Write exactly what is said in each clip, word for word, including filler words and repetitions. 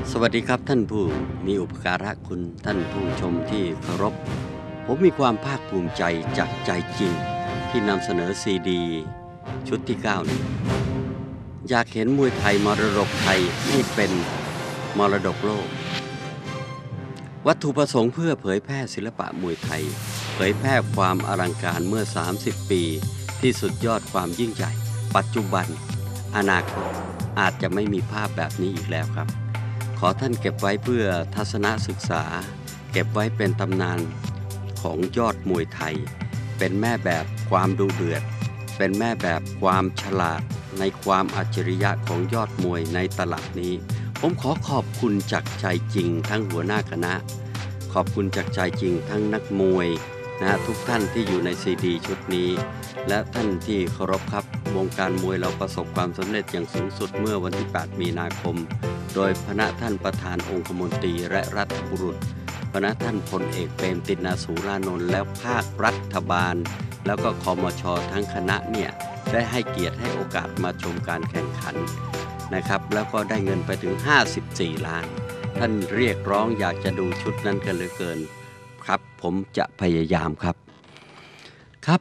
สวัสดีครับท่านผู้มีอุปการะคุณท่านผู้ชมที่เคารพผมมีความภาคภูมิใจจากใจจริงที่นำเสนอซีดีชุดที่เก้านี้อยากเห็นมวยไทยมรดกไทยให้เป็นมรดกโลกวัตถุประสงค์เพื่อเผยแพร่ศิลปะมวยไทยเผยแพร่ความอลังการเมื่อสามสิบปีที่สุดยอดความยิ่งใหญ่ปัจจุบันอนาคตอาจจะไม่มีภาพแบบนี้อีกแล้วครับขอท่านเก็บไว้เพื่อทัศนศึกษาเก็บไว้เป็นตำนานของยอดมวยไทยเป็นแม่แบบความดุเดือดเป็นแม่แบบความฉลาดในความอัจฉริยะของยอดมวยในตลาดนี้ผมขอขอบคุณจากใจจริงทั้งหัวหน้าคณะขอบคุณจากใจจริงทั้งนักมวยนะทุกท่านที่อยู่ในซีดีชุดนี้และท่านที่เคารพครับวงการมวยเราประสบความสำเร็จอย่างสูงสุดเมื่อวันที่แปดมีนาคมโดยพระท่านประธานองคมนตรีและรัฐบุรุษพระท่านพลเอกเปรมติณสูรานนท์แล้วภาครัฐบาลแล้วก็คมช.ทั้งคณะเนี่ยได้ให้เกียรติให้โอกาสมาชมการแข่งขันนะครับแล้วก็ได้เงินไปถึงห้าสิบสี่ล้านท่านเรียกร้องอยากจะดูชุดนั้นกันเหลือเกินครับผมจะพยายามครับครับ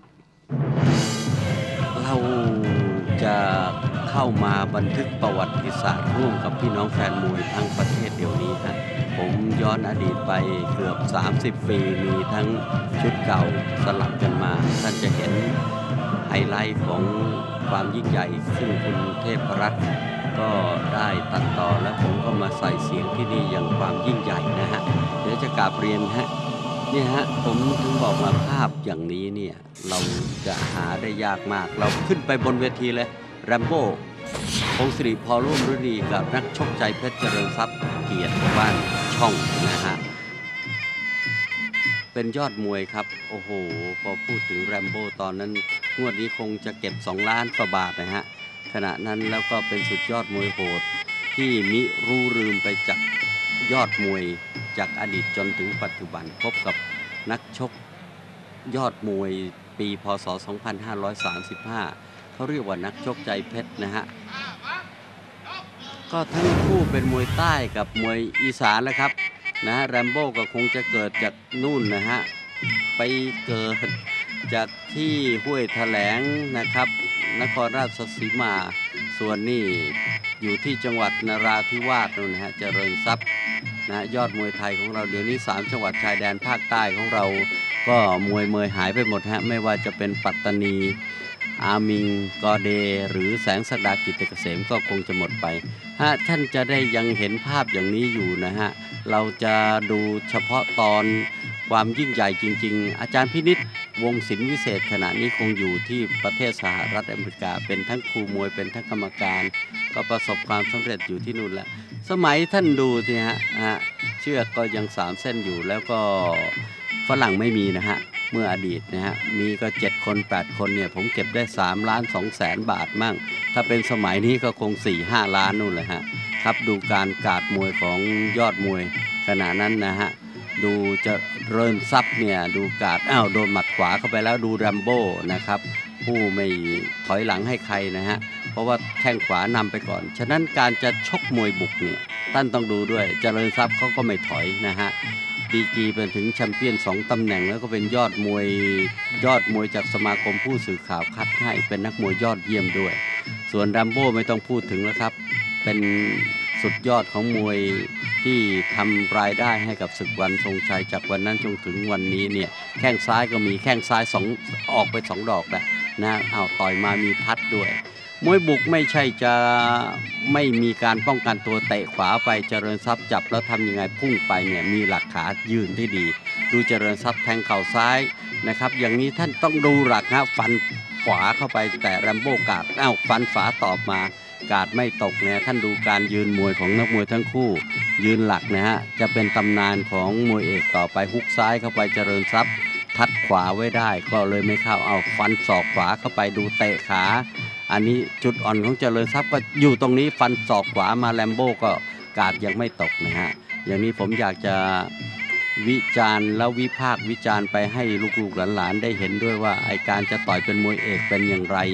เราจะเข้ามาบันทึกประวัติศาสตร์ร่วมกับพี่น้องแฟนมวยทั้งประเทศเดี๋ยวนี้ฮะผมย้อนอดีตไปเกือบสามสิบปีมีทั้งชุดเก่าสลับกันมาท่านจะเห็นไฮไลท์ของความยิ่งใหญ่ซึ่งคุณเทพรัตน์ก็ได้ตัดต่อและผมก็มาใส่เสียงที่นี่อย่างความยิ่งใหญ่นะฮะเดี๋ยวจะกราบเรียนฮะเนี่ยฮะผมถึงบอกมาภาพอย่างนี้เนี่ยเราจะหาได้ยากมากเราขึ้นไปบนเวทีเลยแรมโบ้พงศิริพอร่วมฤดีกับนักชกใจเพชรเจริญทรัพย์เกียรติบ้านช่องนะฮะเป็นยอดมวยครับโอ้โหพอพูดถึงแรมโบ้ตอนนั้นงวดนี้คงจะเก็บสองล้านกว่าบาทนะฮะขณะนั้นแล้วก็เป็นสุดยอดมวยโหดที่มิรู้ลืมไปจากยอดมวยจากอดีตจนถึงปัจจุบันพบกับนักชกยอดมวยปีพ.ศ. สองพันห้าร้อยสามสิบห้าเขาเรียกว่านักชกใจเพชรนะฮะก็ทั้งคู่เป็นมวยใต้กับมวยอีสานนะครับนะฮะแรมโบ้ก็คงจะเกิดจากนู่นนะฮะไปเกิดจากที่ห้วยแถลงนะครับนครราชสีมาส่วนนี่อยู่ที่จังหวัดนราธิวาสนู่นนะฮะเจริญทรัพย์นะยอดมวยไทยของเราเดี๋ยวนี้สามจังหวัดชายแดนภาคใต้ของเราก็มวยเมยหายไปหมดฮะไม่ว่าจะเป็นปัตตานีอามิงกอเดหรือแสงศักดากิจเกษมก็คงจะหมดไปฮะท่านจะได้ยังเห็นภาพอย่างนี้อยู่นะฮะเราจะดูเฉพาะตอนความยิ่งใหญ่จริงๆอาจารย์พินิจวงศิลป์วิเศษขณะนี้คงอยู่ที่ประเทศสหรัฐอเมริกาเป็นทั้งครูมวยเป็นทั้งกรรมการก็ประสบความสำเร็จอยู่ที่นู่นแล้วสมัยท่านดูสิฮะฮะเชือกก็ยังสามเส้นอยู่แล้วก็ฝรั่งไม่มีนะฮะเมื่ออดีตนะฮะมีก็เจ็ดคนแปดคนเนี่ยผมเก็บได้สามล้านสองแสนบาทมั่งถ้าเป็นสมัยนี้ก็คง สี่ห้า ล้านนู่นเลยฮะครับดูการกาดมวยของยอดมวยขณะนั้นนะฮะดูจะเริญทรัพย์เนี่ยดูกาดอ้าวโดนหมัดขวาเข้าไปแล้วดูแรมโบ้นะครับผู้ไม่ถอยหลังให้ใครนะฮะเพราะว่าแข้งขวานำไปก่อนฉะนั้นการจะชกมวยบุกเนี่ยท่านต้องดูด้วยเจริญทรัพย์เขาก็ไม่ถอยนะฮะดีกรีเป็นถึงแชมเปี้ยนสองตำแหน่งแล้วก็เป็นยอดมวยยอดมวยจากสมาคมผู้สื่อข่าวคัดให้เป็นนักมวยยอดเยี่ยมด้วยส่วนแรมโบ้ไม่ต้องพูดถึงแล้วครับเป็นสุดยอดของมวยที่ทำรายได้ให้กับศึกวันทรงชัยจากวันนั้นจนถึงวันนี้เนี่ยแข้งซ้ายก็มีแข้งซ้ายสองออกไปสองดอกแล้วนะเอาต่อยมามีพัดด้วยมวยบุกไม่ใช่จะไม่มีการป้องกันตัวเตะขวาไปเจริญทรัพย์จับแล้วทำยังไงพุ่งไปเนี่ยมีหลักขายืนที่ดีดูเจริญทรัพย์แทงเข่าซ้ายนะครับอย่างนี้ท่านต้องดูหลักนะฟันขวาเข้าไปแต่แรมโบ้กาดอ้าวฟันฝาตอบมากาดไม่ตกเนี่ยท่านดูการยืนมวยของนักมวยทั้งคู่ยืนหลักนะฮะจะเป็นตำนานของมวยเอกต่อไปฮุกซ้ายเข้าไปเจริญทรัพย์ทัดขวาไว้ได้ก็เลยไม่เข้าเอาฟันศอกขวาเข้าไปดูเตะขาอันนี้จุดอ่อนของเจริญทรัพย์ก็อยู่ตรงนี้ฟันศอกขวามาแรมโบ้ก็กาดยังไม่ตกนะฮะอย่างนี้ผมอยากจะวิจารณ์แล้ววิพากษ์วิจารณ์ไปให้ลูกๆหลานๆได้เห็นด้วยว่าไอการจะต่อยเป็นมวยเอกเป็นอย่างไร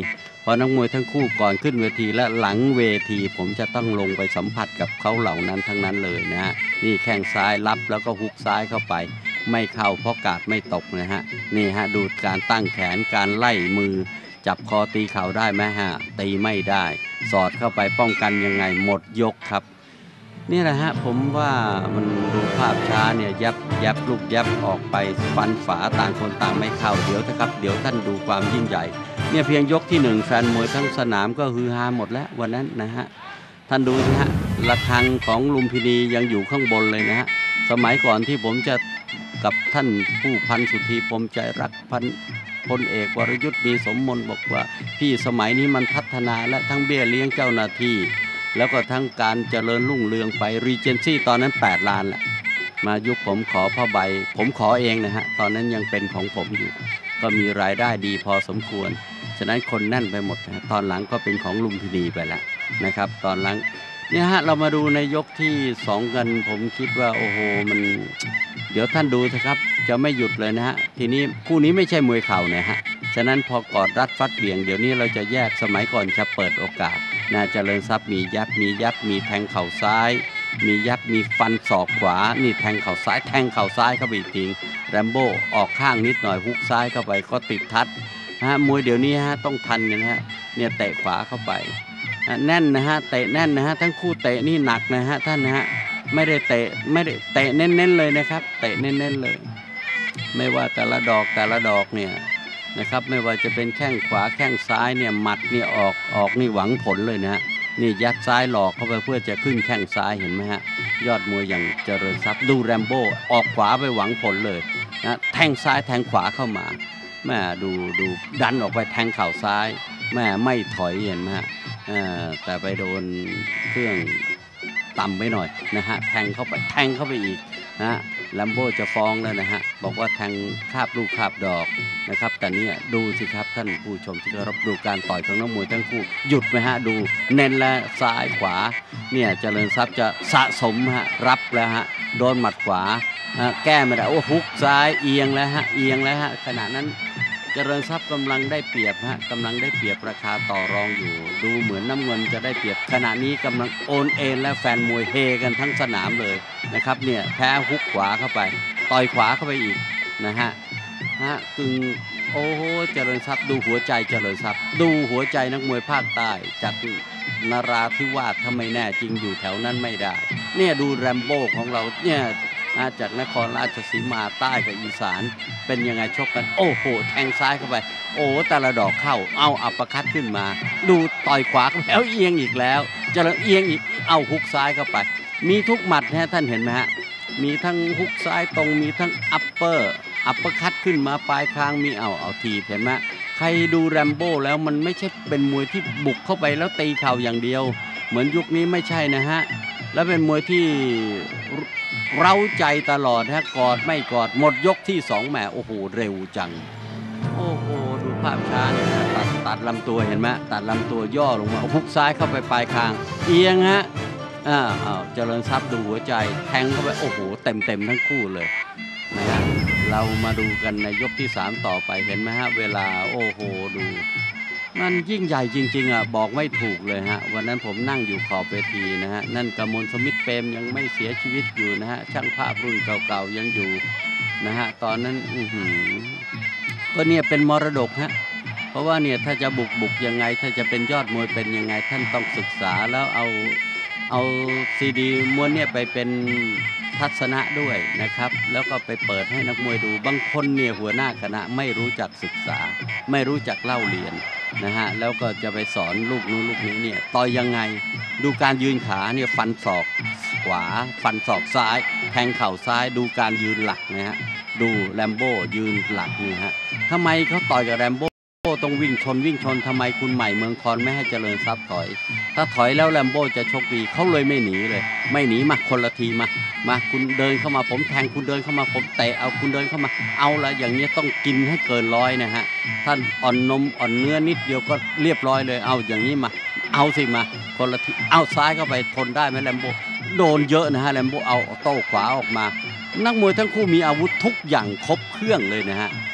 พอนักมวยทั้งคู่ก่อนขึ้นเวทีและหลังเวทีผมจะต้องลงไปสัมผัสกับเขาเหล่านั้นทั้งนั้นเลยนะฮะนี่แข้งซ้ายรับแล้วก็ฮุกซ้ายเข้าไปไม่เข้าเพราะกาดไม่ตกนะฮะนี่ฮะดูการตั้งแขนการไล่มือจับคอตีเข่าได้ไหมฮะตีไม่ได้สอดเข้าไปป้องกันยังไงหมดยกครับนี่แหละฮะผมว่ามันดูภาพช้าเนี่ยยับยับลูกยับออกไปฟันฝาต่างคนต่างไม่เข้าเดี๋ยวนะครับเดี๋ยวท่านดูความยิ่งใหญ่เนี่ยเพียงยกที่หนึ่งแฟนมวยทั้งสนามก็ฮือฮาหมดแล้ววันนั้นนะฮะท่านดูนะฮะระฆังของลุมพินียังอยู่ข้างบนเลยนะฮะสมัยก่อนที่ผมจะกับท่านผู้พันสุธีปมใจรักพันพลเอกวรยุทธ์มีสมมนบอกว่าพี่สมัยนี้มันพัฒนาและทั้งเบี้ยเลี้ยงเจ้าหน้าที่แล้วก็ทั้งการเจริญรุ่งเรืองไปรีเจนซี่ตอนนั้นแปดล้านแหละมายุคผมขอผ้าใบผมขอเองนะฮะตอนนั้นยังเป็นของผมอยู่ก็มีรายได้ดีพอสมควรฉะนั้นคนแน่นไปหมดนะตอนหลังก็เป็นของลุมพินีไปแล้วนะครับตอนหลังเนี่ยฮะเรามาดูในยกที่สองกันผมคิดว่าโอ้โหมันเดี๋ยวท่านดูนะครับจะไม่หยุดเลยนะฮะทีนี้คู่นี้ไม่ใช่มวยเข่านะฮะฉะนั้นพอกอดรัดฟัดเบี่ยงเดี๋ยวนี้เราจะแยกสมัยก่อนจะเปิดโอกาสนะเจริญทรัพย์มียับมียับมีแทงเข่าซ้ายมียับมีฟันศอกขวานี่แทงเข่าซ้ายแทงเข่าซ้ายเข้าไปอีกทีแรมโบ้ออกข้างนิดหน่อยฮุกซ้ายเข้าไปก็ติดทัดฮะมวยเดี๋ยวนี้ฮะต้องทันกันนะฮะเนี่ยเตะขวาเข้าไปแน่นนะฮะเตะแน่นนะฮะทั้งคู่เตะนี่หนักนะฮะท่านนะฮะไม่ได้เตะไม่ได้เตะเน้นๆเลยนะครับเตะเน้นๆเลยไม่ว่าแต่ละดอกแต่ละดอกเนี่ยนะครับไม่ว่าจะเป็นแข้งขวาแข้งซ้ายเนี่ยหมัดเนี่ยออกออกนี่หวังผลเลยนะฮะนี่ยัดซ้ายหลอกเข้าไปเพื่อจะขึ้นแข้งซ้ายเห็นไหมฮะยอดมวยอย่างเจริญทรัพย์ดูแรมโบ้ออกขวาไปหวังผลเลยนะแทงซ้ายแทงขวาเข้ามาแม่ดูดูดันออกไปแทงเข่าซ้ายแม่ไม่ถอยเห็นไหมฮะแต่ไปโดนเครื่องต่ำไปหน่อยนะฮะแทงเข้าไปแทงเข้าไปอีกนะแรมโบ้จะฟ้องแล้วนะฮะบอกว่าแทงคาบลูกคาบดอกนะครับแต่เนี่ยดูสิครับท่านผู้ชมที่เคารพดูการต่อยของนักมวยทั้งคู่หยุดไหมฮะดูเน้นและซ้ายขวาเนี่ยเจริญทรัพย์จะสะสมฮะรับแล้วฮะโดนหมัดขวาแก้ไม่ได้โอ้ฮุกซ้ายเอียงแล้วฮะเอียงแล้วฮะขณะนั้นเจริญทรัพย์กำลังได้เปรียบฮะกำลังได้เปรียบราคาต่อรองอยู่ดูเหมือนน้ำเงินจะได้เปรียบขณะนี้กำลังโอนเอ็นและแฟนมวยเฮกันทั้งสนามเลยนะครับเนี่ยแพ้ฮุกขวาเข้าไปต่อยขวาเข้าไปอีกนะฮะฮะกึ่งโอ้โหเจริญทรัพย์ดูหัวใจเจริญทรัพย์ดูหัวใจนักมวยภาคใต้จากนราธิวาสทำไมแน่จริงอยู่แถวนั้นไม่ได้เนี่ยดูแรมโบ้ของเราเนี่ยจากนครราชสีมาใต้กับอีสานเป็นยังไงชกกันโอ้โหแทงซ้ายเข้าไปโอ้แต่ละดอกเข้าเอาอัปเปอร์คัตขึ้นมาดูต่อยขวาแล้วเอียงอีกแล้วจะเอียงอีกเอาฮุกซ้ายเข้าไปมีทุกหมัดนะท่านเห็นไหมฮะมีทั้งฮุกซ้ายตรงมีทั้งอัปเปอร์อัปเปอร์คัตขึ้นมาปลายคางมีเอาเอาทีเห็นไหมใครดูแรมโบ้แล้วมันไม่ใช่เป็นมวยที่บุกเข้าไปแล้วตีเข่าอย่างเดียวเหมือนยุคนี้ไม่ใช่นะฮะแล้วเป็นมวยที่เร้าใจตลอดฮะกอดไม่กอดหมดยกที่สองแหมโอ้โหเร็วจังโอ้โหดูภาพช้าเนี่ยตัดตัดลำตัวเห็นไหมตัดลำตัวย่อลงมาฮุกซ้ายเข้าไปปลายคางเอียงฮะอ่าอ้าวเจริญทรัพย์ดูหัวใจแทงเข้าไปโอ้โหเต็มเต็มทั้งคู่เลยนะฮะเรามาดูกันในยกที่สามต่อไปเห็นไหมฮะเวลาโอ้โหดูมันยิ่งใหญ่จริงๆอ่ะบอกไม่ถูกเลยฮะวันนั้นผมนั่งอยู่ขอบเวทีนะฮะนั่นกมลสมิทธิ์เปรมยังไม่เสียชีวิตอยู่นะฮะช่างภาพรุ่นเก่าๆยังอยู่นะฮะตอนนั้นอื้อหือก็เนี่ยเป็นมรดกฮะเพราะว่าเนี่ยถ้าจะบุกบุกยังไงถ้าจะเป็นยอดมวยเป็นยังไงท่านต้องศึกษาแล้วเอาเอาซีดีม้วนเนี่ยไปเป็นทัศนะด้วยนะครับแล้วก็ไปเปิดให้นักมวยดูบางคนเนี่ยหัวหน้าคณะไม่รู้จักศึกษาไม่รู้จักเล่าเรียนนะฮะแล้วก็จะไปสอนลูกนู้นลูกนี้เนี่ยต่อยยังไงดูการยืนขาเนี่ยฟันศอกขวาฟันศอกซ้ายแทงเข่าซ้ายดูการยืนหลักนะฮะดูแรมโบ้ยืนหลักนี่ฮะทำไมเขาต่อยกับแรมโบ้ต้องวิ่งชนวิ่งชนทำไมคุณใหม่เมืองคอนไม่ให้เจริญทรัพย์ถอยถ้าถอยแล้วแรมโบ้จะโชคดีเขาเลยไม่หนีเลยไม่หนีมาคนละทีมามาคุณเดินเข้ามาผมแทงคุณเดินเข้ามาผมเตะเอาคุณเดินเข้ามาเอาละอย่างนี้ต้องกินให้เกินร้อยนะฮะท่านอ่อนนมอ่อนเนื้อนิดเดียวก็เรียบร้อยเลยเอาอย่างนี้มาเอาสิมาคนละทีเอาซ้ายเข้าไปทนได้ไหมแรมโบ้โดนเยอะนะฮะแรมโบ้เอาโต้ขวาออกมานักมวยทั้งคู่มีอาวุธทุกอย่างครบเครื่องเลยนะฮะ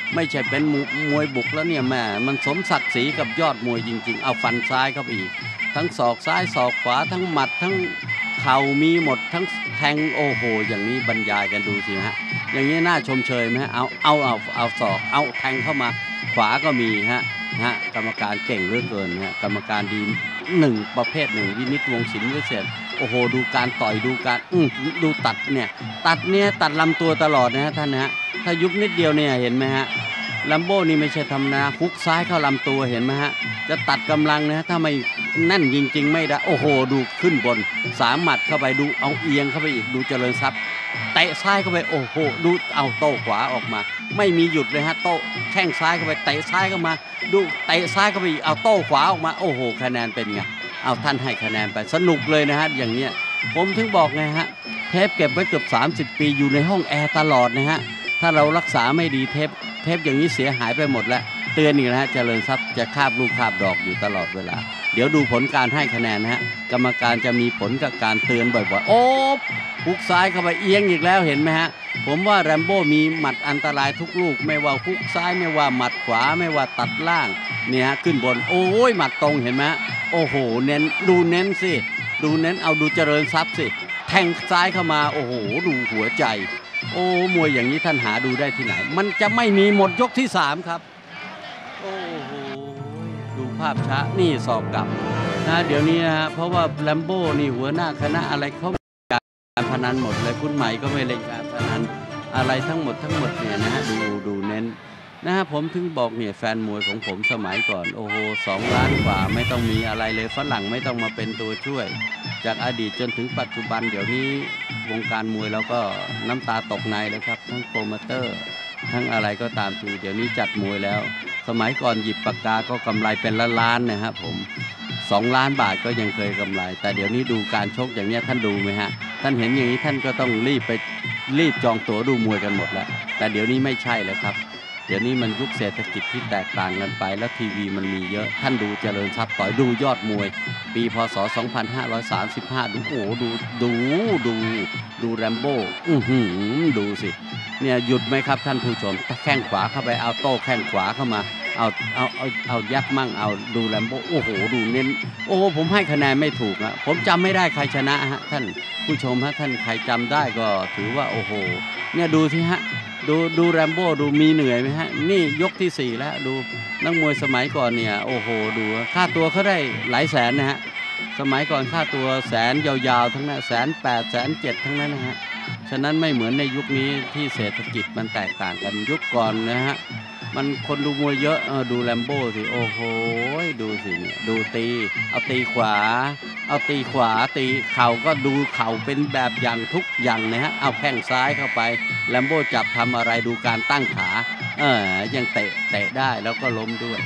ไม่ใช่เป็นมวยบุกแล้วเนี่ยแม่มันสมศักดิ์ศรีกับยอดมวยจริงๆเอาฟันซ้ายเข้าไปอีกทั้งศอกซ้ายศอกขวาทั้งหมัดทั้งเข่ามีหมดทั้งแทงโอ้โหอย่างนี้บรรยายกันดูสิฮะอย่างนี้น่าชมเชยไหมฮะเอาเอาเอาเอาศอกเอาแทงเข้ามาขวาก็มีฮะฮะกรรมการเก่งเหลือเกินฮะกรรมการดีหนึ่งประเภทหนึ่งวินิจวงศิลป์วิเศษโอ้โหดูการต่อยดูการอืดูตัดเนี่ยตัดเนี่ยตัดลำตัวตลอดนะฮะท่านนะฮะถ้ายุบนิดเดียวเนี่ยเห็นไหมฮะลัมโบ้นี่ไม่ใช่ธรรมดาฮุกซ้ายเข้าลำตัวเห็นไหมฮะจะตัดกำลังนะฮะถ้าไม่แน่นจริงๆไม่ได้โอ้โหดูขึ้นบนสามหมัดเข้าไปดูเอาเอียงเข้าไปอีกดูเจริญทรัพย์เตะซ้ายเข้าไปโอ้โหดูเอาโต้ขวาออกมาไม่มีหยุดเลยฮะโต้แข้งซ้ายเข้าไปเตะซ้ายเข้ามาดูเตะซ้ายเข้าไปอีกเอาโต้ขวาออกมาโอ้โหคะแนนเป็นไงเอาท่านให้คะแนนไปสนุกเลยนะฮะอย่างเนี้ยผมถึงบอกไงฮะเทปเก็บไว้เกือบสามสิบปีอยู่ในห้องแอร์ตลอดนะฮะถ้าเรารักษาไม่ดีเทปเทปอย่างนี้เสียหายไปหมดแล้วเตือนอีกนะฮะเจริญทรัพย์จะคาบลูกคาบดอกอยู่ตลอดเวลาเดี๋ยวดูผลการให้คะแนนนะฮะกรรมการจะมีผลกับการเตือนบ่อยๆโอ๊บฮุกซ้ายเข้าไปเอียงอีกแล้วเห็นไหมฮะผมว่าแรมโบ้มีหมัดอันตรายทุกลูกไม่ว่าฮุกซ้ายไม่ว่าหมัดขวาไม่ว่าตัดล่างเนี่ยฮะขึ้นบนโอ้ยหมัดตรงเห็นไหมโอ้โหเน้นดูเน้นสิดูเน้นเอาดูเจริญทรัพย์สิแทงซ้ายเข้ามาโอ้โหดูหัวใจโอ้มวยอย่างนี้ท่านหาดูได้ที่ไหนมันจะไม่มีหมดยกที่สามครับโอ้โหดูภาพช้านี่สอบกลับนะเดี๋ยวนี้นะฮะเพราะว่าแรมโบ้นี่หัวหน้าคณะอะไรเขาการพนันหมดเลยคุณใหม่ก็ไม่เล่นการพนันอะไรทั้งหมดทั้งหมดเนี่ยนะฮะดูดูเน้นนะฮะผมถึงบอกเนี่ยแฟนมวยของผมสมัยก่อนโอ้โหสองล้านกว่าไม่ต้องมีอะไรเลยฝรั่งไม่ต้องมาเป็นตัวช่วยจากอดีตจนถึงปัจจุบันเดี๋ยวนี้วงการมวยเราก็น้ำตาตกในแล้วครับทั้งโปรโมเตอร์ทั้งอะไรก็ตามทีเดี๋ยวนี้จัดมวยแล้วสมัยก่อนหยิบปากกาก็กำไรเป็นล้านๆนะครับผมสองล้านบาทก็ยังเคยกำไรแต่เดี๋ยวนี้ดูการชกอย่างนี้ท่านดูไหมฮะท่านเห็นอย่างนี้ท่านก็ต้องรีบไปรีบจองตั๋วดูมวยกันหมดแล้วแต่เดี๋ยวนี้ไม่ใช่แล้วครับเดี๋ยวนี้มันยุคเศรษฐกิจที่แตกต่างกันไปแล้วทีวีมันมีเยอะท่านดูเจริญทรัพย์ต่อยดูยอดมวยปีพศสองพันห้าร้อยสามสิบห้าดูโอ้ดูดูดูดูแรมโบ้อื้อหือดูสิเนี่ยหยุดไหมครับท่านผู้ชมแข้งขวาเข้าไปเอาโต้แข้งขวาเข้ามาเอาเอาเอาเอายักมั่งเอาดูแรมโบ้โอ้โหดูเน้นโอ้ผมให้คะแนนไม่ถูกนะผมจำไม่ได้ใครชนะฮะท่านผู้ชมฮะท่านใครจำได้ก็ถือว่าโอ้โหเนี่ยดูสิฮะดูดูแรมโบ้ดูมีเหนื่อยไหมฮะนี่ยกที่สี่แล้วดูนักมวยสมัยก่อนเนี่ยโอ้โหดูค่าตัวเขาได้หลายแสนนะฮะสมัยก่อนค่าตัวแสนยาวๆทั้งนั้นแสนแปดแสนเจ็ดทั้งนั้นนะฮะฉะนั้นไม่เหมือนในยุคนี้ที่เศรษฐกิจมันแตกต่างกันยุคก่อนนะฮะมันคนดูมวยเยอะเออดูแรมโบ้สิโอ้โหดูสิเนี่ยดูตีเอาตีขวาเอาตีขวาตีเข่าก็ดูเข่าเป็นแบบอย่างทุกอย่างนะฮะเอาแข้งซ้ายเข้าไปแรมโบ้จับทำอะไรดูการตั้งขาเออยังเตะเตะได้แล้วก็ล้มด้วย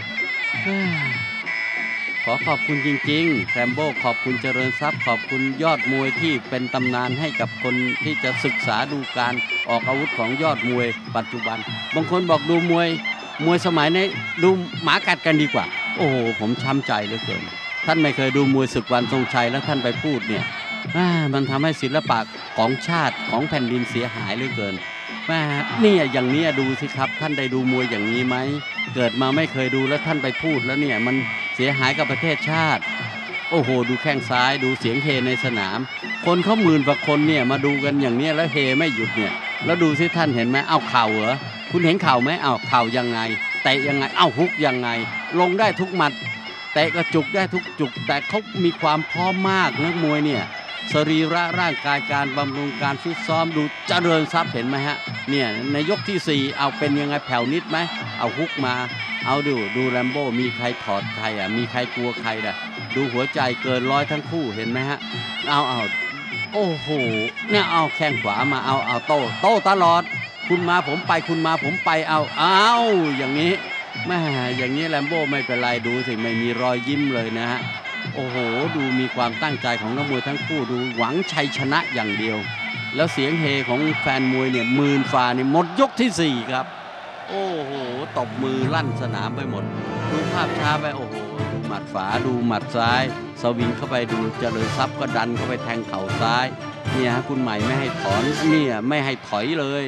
ขอขอบคุณจริงๆแรมโบ้ขอบคุณเจริญทรัพย์ขอบคุณยอดมวยที่เป็นตำนานให้กับคนที่จะศึกษาดูการออกอาวุธของยอดมวยปัจจุบันบางคนบอกดูมวยมวยสมัยนี้ดูหมากัดกันดีกว่าโอ้โหผมช้ำใจเหลือเกินท่านไม่เคยดูมวยศึกวันทรงชัยแล้วท่านไปพูดเนี่ยมันทำให้ศิลปะของชาติของแผ่นดินเสียหายเหลือเกินนี่อย่างนี้ดูสิครับท่านได้ดูมวยอย่างนี้ไหมเกิดมาไม่เคยดูแล้วท่านไปพูดแล้วเนี่ยมันเสียหายกับประเทศชาติโอ้โหดูแข้งซ้ายดูเสียงเฮในสนามคนเขาหมื่นกว่าคนเนี่ยมาดูกันอย่างนี้แล้วเฮไม่หยุดเนี่ยแล้วดูสิท่านเห็นไหมเอาเข่าเหรอคุณเห็นเข่าไหมเอาเข่ายังไงเตะยังไงเอาฮุกยังไงลงได้ทุกหมัดเตะกระจุกได้ทุกจุกแต่เขามีความพร้อมมากนักมวยเนี่ยสรีระร่างกายการบำรุงการฟิตซ้อมดูเจริญทรัพย์เห็นไหมฮะเนี่ยในยกที่สี่เอาเป็นยังไงแผ่วนิดไหมเอาฮุกมาเอาดูดูแรมโบ้มีใครถอดใครอ่ะมีใครกลัวใครอ่ะดูหัวใจเกินร้อยทั้งคู่เห็นไหมฮะเอาเอาโอ้โหเนี่ยเอาแข้งขวามาเอาเอาโต้โต้ตลอดคุณมาผมไปคุณมาผมไปเอาเอาอย่างนี้แม่อย่างนี้แรมโบ้ไม่เป็นไรดูสิไม่มีรอยยิ้มเลยนะฮะโอ้โหดูมีความตั้งใจของนักมวยทั้งคู่ดูหวังชัยชนะอย่างเดียวแล้วเสียงเฮของแฟนมวยเนี่ยหมื่นฝ่านี่หมดยกที่สี่ครับโอ้โหตบมือลั่นสนามไปหมดดูภาพช้าไปโอ้โหดูหมัดขวาดูหมัดซ้ายสวิงเข้าไปดูเจริญทรัพย์ก็ดันเข้าไปแทงเข่าซ้ายเนี่ยฮะคุณใหม่ไม่ให้ถอนเนี่ยไม่ให้ถอยเลย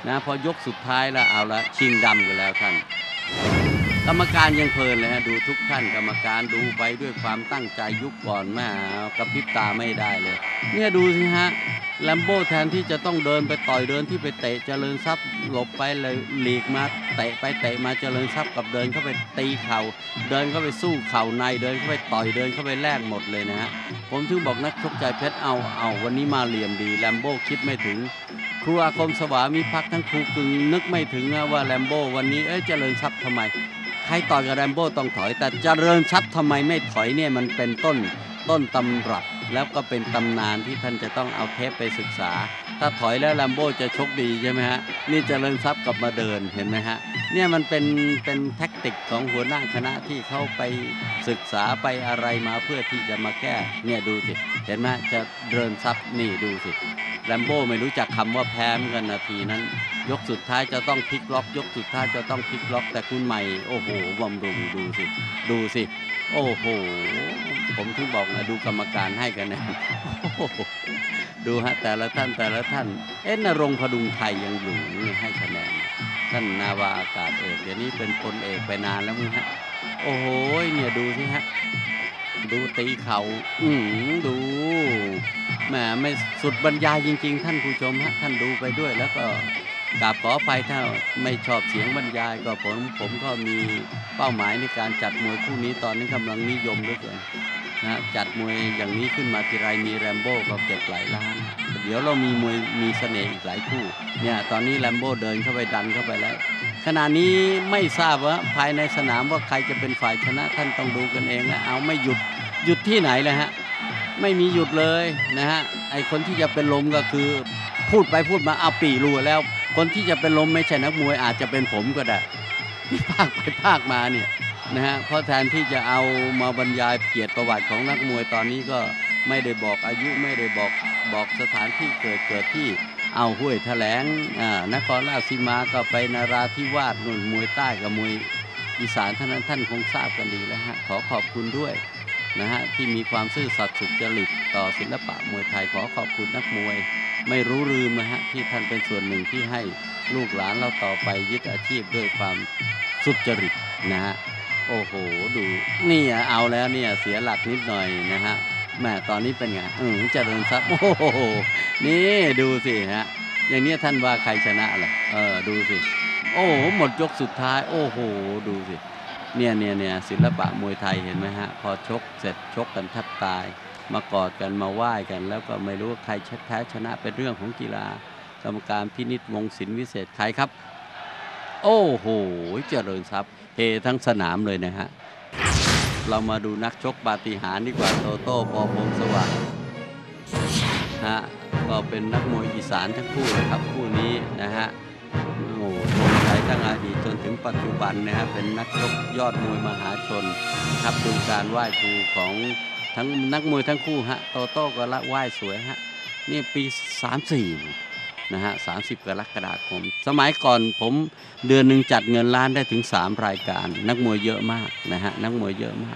นะพอยกสุดท้ายแล้วเอาละชิงดำกันแล้วท่านกรรมการยังเพลินเลยฮะดูทุกท่านกรรมการดูไปด้วยความตั้งใจยุบก่อนแม่กระพริบตาไม่ได้เลยเนี่ยดูสิฮะแลมโบ้แทนที่จะต้องเดินไปต่อยเดินที่ไปเตะเจริญทรัพย์หลบไปเลยหลีกมาเตะไปเตะมาเจริญทรัพย์กับเดินเข้าไปตีเข่าเดินเข้าไปสู้เข่าในเดินเข้าไปต่อยเดินเข้าไปแลกหมดเลยนะฮะผมถึงบอกนักชกใจเพชรเอาเอาวันนี้มาเหลี่ยมดีแลมโบ้คิดไม่ถึงครูอาคมสวามิภักดิ์ทั้งครูกึ่งนึกไม่ถึงว่าแลมโบ้วันนี้เอ้ยเจริญทรัพย์ทำไมใครต่อยกับแรมโบ้ต้องถอยแต่เจริญทรัพย์ทำไมไม่ถอยเนี่ยมันเป็นต้นต้นตำรับแล้วก็เป็นตำนานที่ท่านจะต้องเอาเทปไปศึกษาถ้าถอยแล้วแรมโบ้จะชกดีใช่ไหมฮะนี่เจริญทรัพย์กลับมาเดินเห็นไหมฮะเนี่ยมันเป็นเป็นแท็กติกของหัวหน้าคณะที่เขาไปศึกษาไปอะไรมาเพื่อที่จะมาแก้เนี่ยดูสิเห็นไหมจะเดินทรัพย์นี่ดูสิแรมโบ้ไม่รู้จักคำว่าแพ้เหมือนกันนาทีนั้นยกสุดท้ายจะต้องพลิกล็อกยกสุดท้ายจะต้องพลิกล็อกแต่คุณใหม่โอ้โหบำรุงดูสิดูสิโอ้โหผมถึงบอกนะดูกรรมการให้กันนะดูฮะแต่ละท่านแต่ละท่านเอ๊ะนรงค์พดุงไทยยังอยู่ให้คะแนนท่านนาวาอากาศเอกเดี๋ยวนี้เป็นพลเอกไปนานแล้วมั้งฮะโอ้โหเนี่ยดูสิฮะดูตีเข่าอืมดูแหมไม่สุดบรรยายจริงๆท่านผู้ชมฮะท่านดูไปด้วยแล้วก็กราบขออภัยถ้าไม่ชอบเสียงบรรยายก็ผมผมก็มีเป้าหมายในการจัดมวยคู่นี้ตอนนี้กำลังนิยมเหลือเกินนะจัดมวยอย่างนี้ขึ้นมาทีไรมีแรมโบ้ก็เก็บหลายล้านเดี๋ยวเรามีมวยมีเสน่ห์อีกหลายคู่เนี่ยตอนนี้แรมโบ้เดินเข้าไปดันเข้าไปแล้วขณะนี้ไม่ทราบว่าภายในสนามว่าใครจะเป็นฝ่ายชนะท่านต้องดูกันเองนะเอาไม่หยุดหยุดที่ไหนเลยฮะไม่มีหยุดเลยนะฮะไอคนที่จะเป็นลมก็คือพูดไปพูดมาเอาปีรัวแล้วคนที่จะเป็นลมไม่ใช่นักมวยอาจจะเป็นผมก็ได้ที่ภาคไปภาคมาเนี่ยนะฮะเพราะแทนที่จะเอามาบรรยายเกียรติประวัติของนักมวยตอนนี้ก็ไม่ได้บอกอายุไม่ได้บอกบอกสถานที่เกิดเกิดที่เอาห้วยแถลงอ่านครราชสีมาก็ไปนราธิวาสนู่นมวยใต้กับมวยอีสานท่านนั้นท่านคงทราบกันดีแล้วฮะขอขอบคุณด้วยนะฮะที่มีความซื่อสัตย์สุจริตต่อศิลปะมวยไทยขอขอบคุณนักมวยไม่รู้ลืมนะฮะที่ท่านเป็นส่วนหนึ่งที่ให้ลูกหลานเราต่อไปยึดอาชีพด้วยความสุจริตนะฮะโอ้โหดูนี่เอาแล้วเนี่ยเสียหลักนิดหน่อยนะฮะแม่ตอนนี้เป็นไงอืมเจริญทรัพย์โอ้โหนี่ดูสิฮะอย่างนี้ท่านว่าใครชนะล่ะเออดูสิโอ้โหหมดยกสุดท้ายโอ้โหดูสิเนี่ยเนี่ยเนี่ยศิลปะมวยไทยเห็นไหมฮะพอชกเสร็จชกกันแทบตายมากอดกันมาไหว้กันแล้วก็ไม่รู้ว่าใครแพ้ชนะเป็นเรื่องของกีฬากรรมการพินิจวงศิลป์วิเศษใครครับโอ้โหเจริญทรัพย์เฮทั้งสนามเลยนะฮะเรามาดูนักชกปาฏิหาริย์ดีกว่าโตโต้ปอพงษ์สว่างฮะก็เป็นนักมวยอีสานทั้งคู่นะครับคู่นี้นะฮะโอ้โหธงชัยตั้งอดีตจนถึงปัจจุบันนะฮะเป็นนักชกยอดมวยมหาชนครับดูการไหว้ครูของทั้งนักมวยทั้งคู่ฮะโตโต้ก็ละไหว้สวยฮะนี่ปีสามสี่นะฮะสามสิบกรกฎาคมสมัยก่อนผมเดือนหนึ่งจัดเงินล้านได้ถึงสามรายการนักมวยเยอะมากนะฮะนักมวยเยอะมาก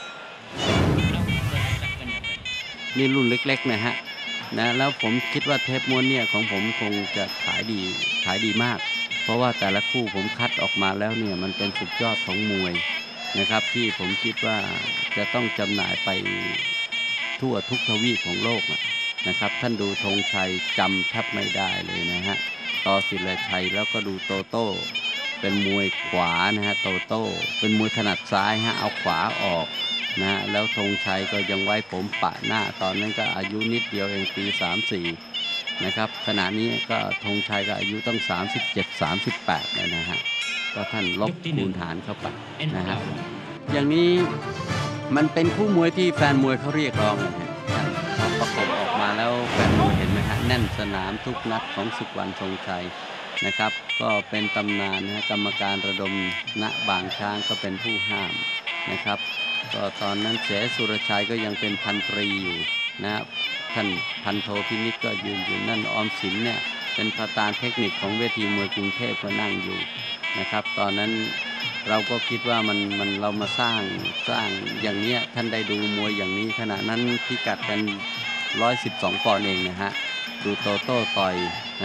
นี่รุ่นเล็กๆนะฮะนะแล้วผมคิดว่าเทปม้วนเนี่ยของผมคงจะขายดีขายดีมากเพราะว่าแต่ละคู่ผมคัดออกมาแล้วเนี่ยมันเป็นสุดยอดของมวยนะครับที่ผมคิดว่าจะต้องจำหน่ายไปทั่วทุกทวีปของโลกนะครับท่านดูธงชัยจำแทบไม่ได้เลยนะฮะต่อศิลาชัยแล้วก็ดูโตโต้เป็นมวยขวานะฮะโตโต้เป็นมวยถนัดซ้ายฮะเอาขวาออกนะแล้วธงชัยก็ยังไว้ผมปะหน้าตอนนั้นก็อายุนิดเดียวเองปีสามสี่นะครับขณะนี้ก็ธงชัยก็อายุต้องสามสิบเจ็ด สามสิบแปดแล้วนะฮะก็ท่านลบคูณหารเข้าไปนะฮะอย่างนี้มันเป็นคู่มวยที่แฟนมวยเขาเรียกร้องนะฮะเขาประกบออกมาแล้วแฟนมวยเห็นไหมฮะแน่นสนามทุกนัดของศึกวันทรงชัยนะครับก็เป็นตำนานนะฮะกรรมการระดมณบางช้างก็เป็นผู้ห้ามนะครับก็ตอนนั้นเสสุรชัยก็ยังเป็นพันตรีอยู่นะครับท่านพันโทพินิจก็ยืนอยู่นั่นออมสินเนี่ยเป็นประธานเทคนิคของเวทีมวยกรุงเทพก็นั่งอยู่นะครับตอนนั้นเราก็คิดว่ามันมันเรามาสร้างสร้างอย่างเนี้ยท่านได้ดูมวยอย่างนี้ขณะนั้นพิกัดกันหนึ่งร้อยสิบสองปอนด์เองนะฮะดูโตโต้ต่อยนะฮะ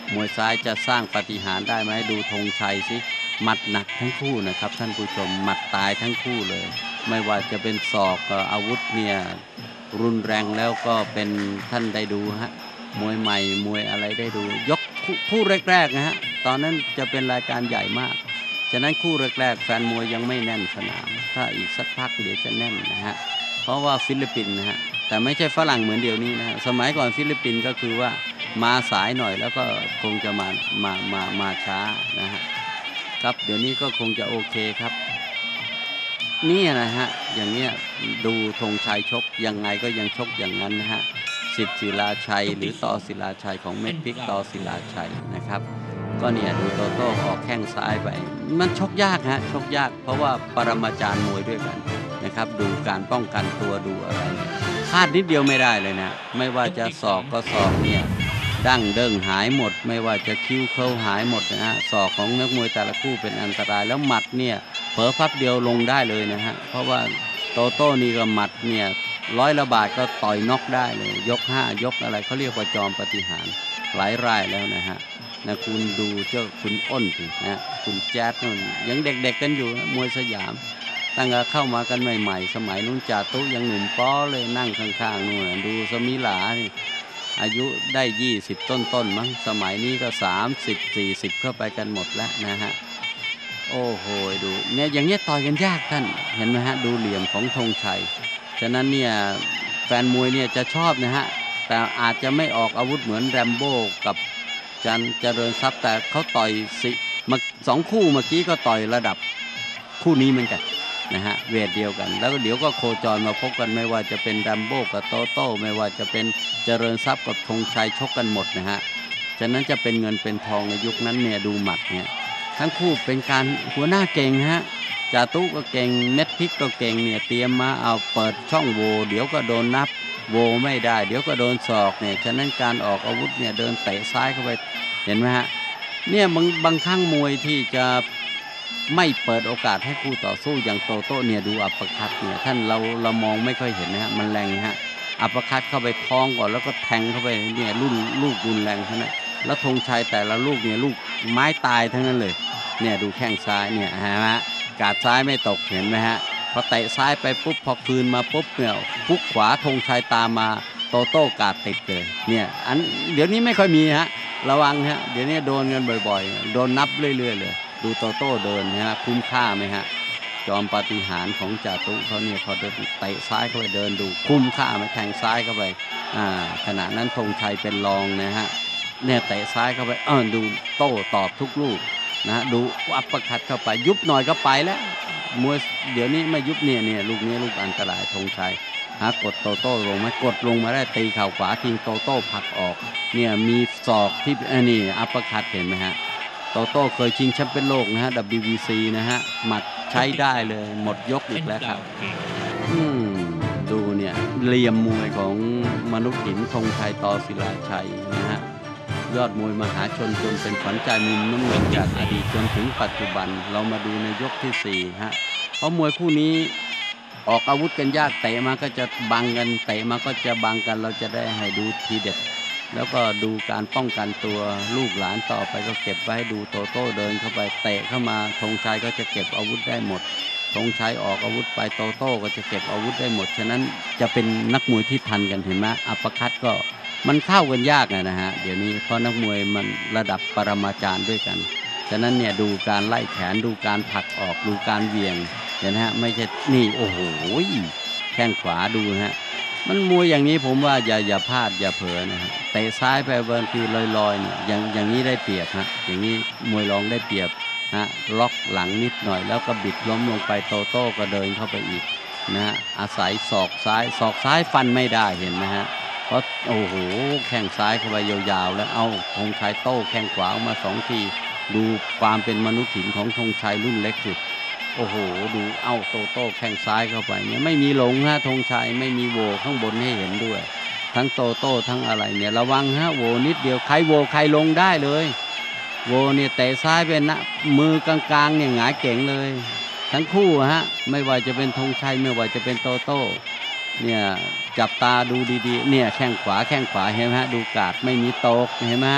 มวยซ้ายจะสร้างปาฏิหาริย์ได้ไหมดูธงชัยสิหมัดหนักทั้งคู่นะครับท่านผู้ชมหมัดตายทั้งคู่เลยไม่ว่าจะเป็นศอกอาวุธเนี่ยรุนแรงแล้วก็เป็นท่านได้ดูฮะมวยใหม่มวยอะไรได้ดูยกคู่แรกๆนะฮะตอนนั้นจะเป็นรายการใหญ่มากฉะนั้นคู่แรกๆแฟนมวยยังไม่แน่นสนามถ้าอีกสักพักเดี๋ยวจะแน่นนะฮะเพราะว่าฟิลิปปินส์นะฮะแต่ไม่ใช่ฝรั่งเหมือนเดี๋ยวนี้นะฮะสมัยก่อนฟิลิปปินส์ก็คือว่ามาสายหน่อยแล้วก็คงจะมามามามาช้านะฮะครับเดี๋ยวนี้ก็คงจะโอเคครับนี่นะฮะอย่างเนี้ยดูธงชัยชกยังไงก็ยังชกอย่างนั้นนะฮะสิทธิ์ศิลาชัยหรือต่อศิลาชัยของเม็ดพริกต่อศิลาชัยนะครับก็เนี่ยดูโตโต้ออกแข้งซ้ายไปมันชกยากฮะชกยากเพราะว่าปรมาจารย์มวยด้วยกันนะครับดูการป้องกันตัวดูอะไรพลาดนิดเดียวไม่ได้เลยนะไม่ว่าจะศอกก็ศอกเนี่ยดั้งเด้งหายหมดไม่ว่าจะคิ้วเคิ้าหายหมดนะฮะศอกของนักมวยแต่ละคู่เป็นอันตรายแล้วหมัดเนี่ยเผลอพับเดียวลงได้เลยนะฮะเพราะว่าโตโต้นี่ก็หมัดเนี่ยร้อยละบาทก็ต่อยน็อกได้เลยยกห้ายกอะไรเขาเรียกว่าจอมปาฏิหาริย์หลายรายแล้วนะฮะนะคุณดูเจ้าคุณอ้นสินะคุณแจ๊ดนู่นยังเด็กๆกันอยู่นะมวยสยามตั้งแต่เข้ามากันใหม่ๆสมัยนู้นจ่าตู้ยังหนุ่มป้อเลยนั่งข้างๆนู่นดูสมิลานี่อายุได้ยี่สิบต้นๆมั้งสมัยนี้ก็สามสิบ สี่สิบเข้าไปกันหมดแล้วนะฮะโอ้โหดูเนี่ยอย่างเงี้ยต่อยกันยากท่านเห็นไหมฮะดูเหลี่ยมของธงชัยฉะนั้นเนี่ยแฟนมวยเนี่ยจะชอบนะฮะแต่อาจจะไม่ออกอาวุธเหมือนแรมโบ้กับจันเจริญทรัพย์แต่เขาต่อยสิมาสองคู่เมื่อกี้ก็ต่อยระดับคู่นี้เหมือนกันนะฮะเวทเดียวกันแล้วก็เดี๋ยวก็โคจรมาพบกันไม่ว่าจะเป็นแรมโบ้กับโตโต้ไม่ว่าจะเป็นเจริญทรัพย์กับธงชัยชกกันหมดนะฮะฉะนั้นจะเป็นเงินเป็นทองในยุคนั้นเนี่ยดูหมัดเนี่ยทั้งคู่เป็นการหัวหน้าเก่งฮะจาตุก็เก่งเม็ดพริกก็เก่งเนี่ยเตรียมมาเอาเปิดช่องโหว่เดี๋ยวก็โดนนับโหว่ไม่ได้เดี๋ยวก็โดนศอกเนี่ยฉะนั้นการออกอาวุธเนี่ยเดินเตะซ้ายเข้าไปเห็นไหมฮะเนี่ยบางบางครั้งมวยที่จะไม่เปิดโอกาสให้คู่ต่อสู้อย่างโตโต้เนี่ยดูอัปเปอร์คัตเนี่ยท่านเราเรามองไม่ค่อยเห็นนะฮะมันแรงฮะอัปเปอร์คัตเข้าไปท้องก่อนแล้วก็แทงเข้าไปเนี่ยรุ่นลูกรุนแรงทั้งนั้นแล้วธงชัยแต่ละลูกเนี่ยลูกไม้ตายทั้งนั้นเลยเนี่ยดูแข้งซ้ายเนี่ยฮะกาดซ้ายไม่ตกเห็นไหมฮะพอเตะซ้ายไปปุ๊บพอคืนมาปุ๊บเนี่ยพุกขวาธงชัยตามมาโตโต้กาดติดเลยเนี่ยอันเดี๋ยวนี้ไม่ค่อยมีฮะระวังฮะเดี๋ยวนี้โดนกันบ่อยๆโดนนับเรื่อยๆเลยดูโตโต้เดินฮะคุ้มค่าไหมฮะจอมปาฏิหาริย์ของจ่าตุเขาเนี่ยพอเดินเตะซ้ายเข้าไปเดินดูคุ้มค่าไหมแทงซ้ายเข้าไปอ่าขณะนั้นธงชัยเป็นรองนะฮะเนี่ยเตะซ้ายเข้าไปเออดูโต้ตอบทุกลูกนะดูอัปเปอร์คัตเข้าไปยุบหน่อยก็ไปแล้วมวยเดี๋ยวนี้ไม่ยุบเนี่ยเนี่ยลูกนี้ลูกอันตรายธงชัยหากดโตโต้ลงไหมกดลงมาได้ตีเข่าขวาทิ้งโตโต้ผลักออกเนี่ยมีศอกที่อันนี้อัปเปอร์คัตเห็นไหมฮะโตโต้เคยชิงแชมป์เป็นโลกนะฮะ ดับเบิลยู บี ซี นะฮะหมัดใช้ได้เลยหมดยกอีกแล้วครับอืมดูเนี่ยเหลี่ยมมวยของมนุษย์หินธงชัยต่อศิลาชัยนะฮะยอดมวยมหาชนจนเป็นขวัญใจมุมน้ำเงินจากอดีตจนถึงปัจจุบันเรามาดูในยกที่สี่ฮะเพราะมวยคู่นี้ออกอาวุธกันยากเตะมาก็จะบังกันเตะมาก็จะบังกันเราจะได้ให้ดูทีเด็ดแล้วก็ดูการป้องกันตัวลูกหลานต่อไปก็เก็บไว้ดูโตโต้เดินเข้าไปเตะเข้ามาธงชัยก็จะเก็บอาวุธได้หมดธงชัยออกอาวุธไปโตโต้ก็จะเก็บอาวุธได้หมดฉะนั้นจะเป็นนักมวยที่ทันกันเห็นไหมอัปเปอร์คัตก็มันเข้ากันยากนะฮะเดี๋ยวนี้เพราะนักมวยมันระดับปรมาจารย์ด้วยกันฉะนั้นเนี่ยดูการไล่แขนดูการผลักออกดูการเวียงเห็นไหมฮะไม่ใช่นี่โอ้โหแข้งขวาดูฮะมันมวยอย่างนี้ผมว่าอย่าอย่าพลาดอย่าเผลอนะฮะเตะซ้ายไปบางทีลอยๆเนี่ยอย่างอย่างนี้ได้เปรียบฮะอย่างนี้มวยรองได้เปรียบฮะล็อกหลังนิดหน่อยแล้วก็บิดล้มลงไปโตโต้ก็เดินเข้าไปอีกนะฮะอาศัยศอกซ้ายศอกซ้ายฟันไม่ได้เห็นไหมฮะเพราะโอ้โหแข้งซ้ายเข้าไปยาวๆแล้วเอาธงชัยโต้แข้งขวาออกมาสองทีดูความเป็นมนุษย์หินของธงชัยรุ่นเล็กสุดโอ้โหดูเอ้าโตโต้แข้งซ้ายเข้าไปเนี่ยไม่มีหลงฮะธงชัยไม่มีโหว่ข้างบนให้เห็นด้วยทั้งโตโต้ทั้งอะไรเนี่ยระวังฮะโหว่นิดเดียวใครโหว่ใครลงได้เลยโหว่เนี่ยเตะซ้ายเป็นนะมือกลางๆเนี่ยหงายเก่งเลยทั้งคู่ฮะไม่ว่าจะเป็นธงชัยไม่ว่าจะเป็นโตโต้เนี่ยจับตาดูดีๆเนี่ยแข้งขวาแข้งขวาเห็นไหมฮะดูกาดไม่มีตกเห็นไหมฮะ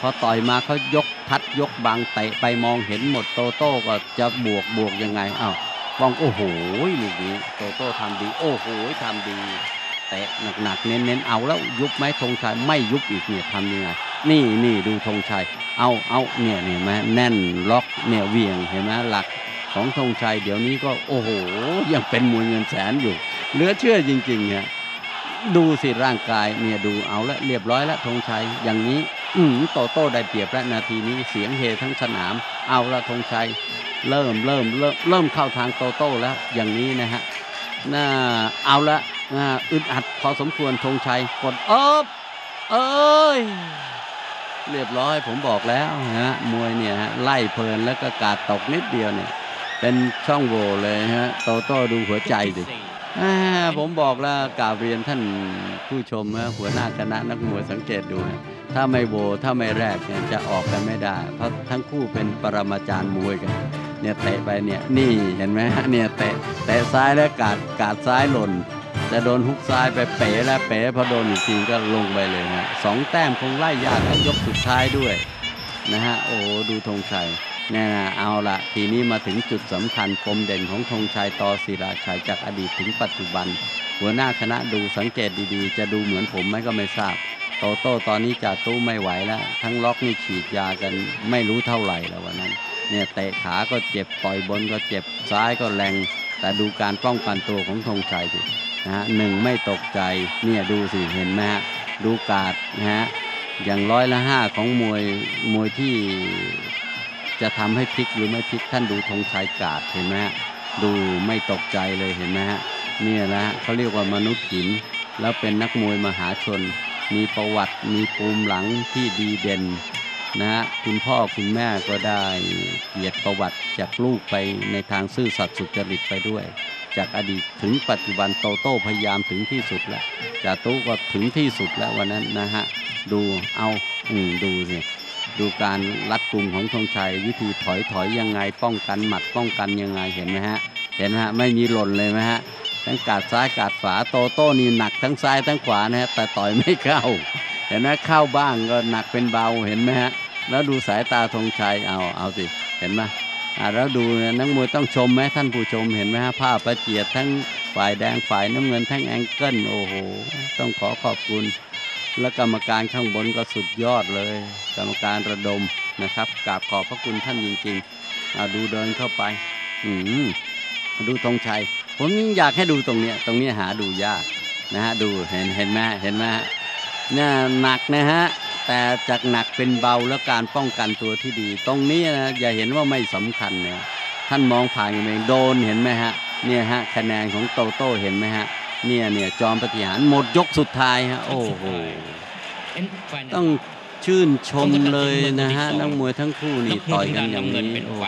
พอต่อยมาเขายกทัดยกบังเตะไปมองเห็นหมดโตโต้ก็จะบวกบวกยังไงอ้าวป้องโอ้โหลูกนี้โตโต้ทำดีโอ้โหทำดีเตะหนักๆเน้นๆเอาแล้วยุบไหมธงชัยไม่ยุบอีกเนี่ยทำยังไงนี่นี่ดูธงชัยเอาเอาเนี่ยเห็นไหมแน่นล็อกเนี่ยเวียงเห็นไหมหลักของธงชัยเดี๋ยวนี้ก็โอ้โหยังเป็นมวยเงินแสนอยู่เหลือเชื่อจริงๆเนี่ยดูสิร่างกายเนี่ยดูเอาละเรียบร้อยแล้วธงชัยอย่างนี้อืมโตโต้ได้เปรียบแล้วนาทีนี้เสียงเฮทั้งสนามเอาละธงชัยเริ่มเริ่มเริ่มเริ่มเข้าทางโตโต้แล้วอย่างนี้นะฮะน่าเอาละอึดอัดพอสมควรธงชัยกดเอ๊บเอ้ยเรียบร้อยผมบอกแล้วฮะมวยเนี่ยฮะไล่เพลินแล้วก็กาดตกนิดเดียวเนี่ยเป็นช่องโหว่เลยฮะโตโต้ดูหัวใจดิผมบอกแล้วกราบเรียนท่านผู้ชมนะหัวหน้าคณะนักมวยสังเกตดูนะถ้าไม่โหว่ถ้าไม่แรกเนี่ยจะออกกันไม่ได้เพราะทั้งคู่เป็นปรมาจารย์มวยกันเนี่ยเตะไปเนี่ยนี่เห็นไหมฮะเนี่ยเตะเตะซ้ายแล้วกาดกาดซ้ายหล่นจะโดนฮุกซ้ายไปเป๋แล้วเป๋พอโดนอีกทีก็ลงไปเลยนะสองแต้มคงไล่ยากแล้วยกสุดท้ายด้วยนะฮะโอ้ดูธงชัยเนี่ยนะเอาละทีนี้มาถึงจุดสำคัญปมเด่นของธงชัยต่อศิลาชัยจากอดีตถึงปัจจุบันหัวหน้าคณะดูสังเกตดีๆจะดูเหมือนผมไหมก็ไม่ทราบโตโต้ตอนนี้จ่าตู้ไม่ไหวแล้วทั้งล็อกนี่ฉีดยากันไม่รู้เท่าไหร่แล้ววันนั้นเนี่ยเตะขาก็เจ็บต่อยบนก็เจ็บซ้ายก็แรงแต่ดูการป้องกันตัวของธงชัยดินะฮะหนึ่งไม่ตกใจเนี่ยดูสิเห็นไหมฮะดูการ์ดนะฮะอย่างร้อยละห้าของมวยมวยที่จะทำให้พลิกหรือไม่พลิกท่านดูธงชัยการ์ดเห็นไหมฮะดูไม่ตกใจเลยเห็นไหมฮะเนี่ยนะเขาเรียกว่ามนุษย์หินแล้วเป็นนักมวยมหาชนมีประวัติมีภูมิหลังที่ดีเด่นนะฮะคุณพ่อคุณแม่ก็ได้เกียรติประวัติจากลูกไปในทางซื่อสัตย์สุจริตไปด้วยจากอดีตถึงปัจจุบันโตโต้พยายามถึงที่สุดแล้วจ่าตู้ก็ถึงที่สุดแล้ววันนั้นนะฮะดูเอาอืมดูสิดูการรัดกุมของธงชัยวิธีถอยถอยยังไงป้องกันหมัดป้องกันยังไงเห็นไหมฮะเห็นไหมฮะไม่มีหล่นเลยไหมฮะทั้งกาดซ้ายกาดขวาโตโต้นี่หนักทั้งซ้ายทั้งขวานะฮะแต่ต่อยไม่เข้าเห็นไหมเข้าบ้างก็หนักเป็นเบาเห็นไหมฮะแล้วดูสายตาธงชัยเอาเอาสิเห็นไหมอ่าแล้วดูนักมวยต้องชมไหมท่านผู้ชมเห็นไหมฮะผ้าประเจียดทั้งฝ่ายแดงฝ่ายน้ำเงินทั้งแองเกิลโอ้โหต้องขอขอบคุณและกรรมการข้างบนก็สุดยอดเลยกรรมการระดมนะครับกราบขอบพระคุณท่านจริงๆเอาดูเดินเข้าไปอืมดูธงชัยผมอยากให้ดูตรงเนี้ยตรงนี้หาดูยากนะฮะดูเห็นเห็นไหมเห็นไหมเนี่ยหนักนะฮะแต่จากหนักเป็นเบาแล้วการป้องกันตัวที่ดีตรงนี้นะอย่าเห็นว่าไม่สำคัญนะท่านมองผ่านกันเองโดนเห็นไหมฮะเนี่ยฮะคะแนนของโตโต้เห็นไหมฮะเนี่ยเนี่ยจอมปฏิหารหมดยกสุดท้ายฮะโอ้โหต้องชื่นชมเลยนะฮะนักมวยทั้งคู่นี่ต่อยกันอย่างนี้โอ้โห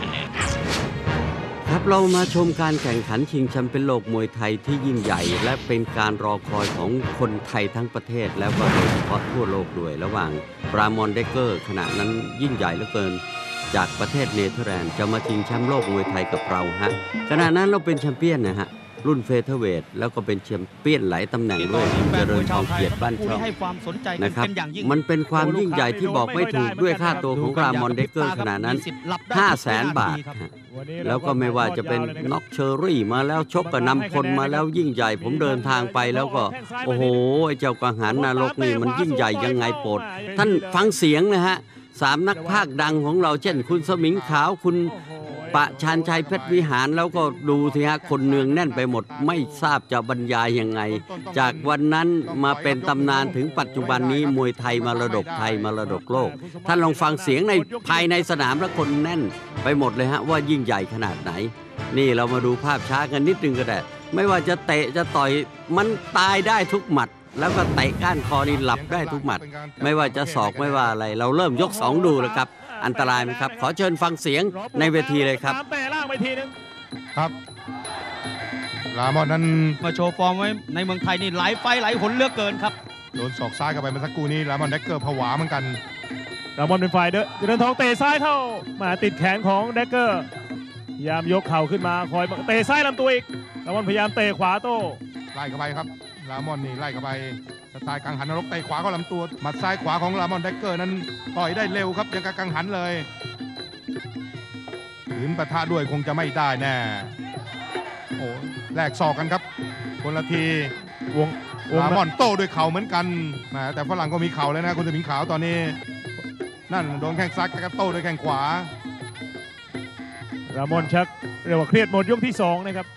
ครับเรามาชมการแข่งขันชิงแชมป์เป็นโลกมวยไทยที่ยิ่งใหญ่และเป็นการรอคอยของคนไทยทั้งประเทศแล้วก็โดยเฉพาะทั่วโลกด้วยระหว่างปรามอนเดกเกอร์ขณะนั้นยิ่งใหญ่เหลือเกินจากประเทศเนเธอร์แลนด์จะมาชิงแชมป์โลกมวยไทยกับเราฮะขณะนั้นเราเป็นแชมเปี้ยนนะฮะรุ่นเฟเธอร์เวทแล้วก็เป็นแชมเปี้ยนหลายตำแหน่งด้วยเจริญทองเกียรติบ้านช่องนะครับมันเป็นความยิ่งใหญ่ที่บอกไม่ถูกด้วยค่าตัวของปรามอนเดกเกอร์ขณะนั้น ห้าแสน บาทแล้วก็ไม่ว่าจะเป็นน็อกเชอรี่มาแล้วชกกับนำพลมาแล้วยิ่งใหญ่ผมเดินทางไปแล้วก็โอ้โหไอ้เจ้ากังหันนรกนี่มันยิ่งใหญ่ยังไงโปรดท่านฟังเสียงนะฮะสามนักพากย์ดังของเราเช่นคุณสมิงขาวคุณปะชาญชัยเพชรวิหารแล้วก็ดูสิฮะคนเนืองแน่นไปหมดไม่ทราบจะบรรยายยังไงจากวันนั้นมาเป็นตำนานถึงปัจจุบันนี้มวยไทยมรดกไทยมรดกโลกท่านลองฟังเสียงในภายในสนามแล้วคนแน่นไปหมดเลยฮะว่ายิ่งใหญ่ขนาดไหนนี่เรามาดูภาพช้ากันนิดนึงก็ได้ไม่ว่าจะเตะจะต่อยมันตายได้ทุกหมัดแล้วก็เตะก้านคอนี่หลับได้ทุกหมัดไม่ว่าจะศอกไม่ว่าอะไรเราเริ่มยกสองดูแล้วครับอันตรายไหมครับขอเชิญฟังเสียงในเวทีเลยครับเตะล่างไปทีนึงครับรามอนนั้นมาโชว์ฟอร์มไว้ในเมืองไทยนี่หลายไฟหลายหนเลือกเกินครับโดนศอกซ้ายเข้าไปเมื่อสักครู่นี้รามอนเดกเกอร์ผวาเหมือนกันรามอนเป็นฝ่ายเดินทองเตะซ้ายเข้ามาติดแขนของเดกเกอร์พยายามยกเข่าขึ้นมาคอยเตะซ้ายลำตัวอีกรามอนพยายามเตะขวาโต้ไล่เข้าไปครับรามอนนี่ไล่เข้าไปสสไตล์กังหันนรกเตะขวาเข้าลำตัวหมัดซ้ายขวาของรามอนแดกเกอร์นั้นต่อยได้เร็วครับยังกับกังหันเลยขืนปะทะด้วยคงจะไม่ได้แน่โอ้แลกศอกกันครับคนละทีวงวงรามอนโต้ด้วยเข่าเหมือนกันแหมแต่ฝรั่งก็มีเข่าแล้วนะคุณสมิงขาวตอนนี้นั่นโดนแข้งซ้ายกับโต้ด้วยแข้งขวารามอนชักเรียกว่าเครียดหมดยกที่สองนะครับ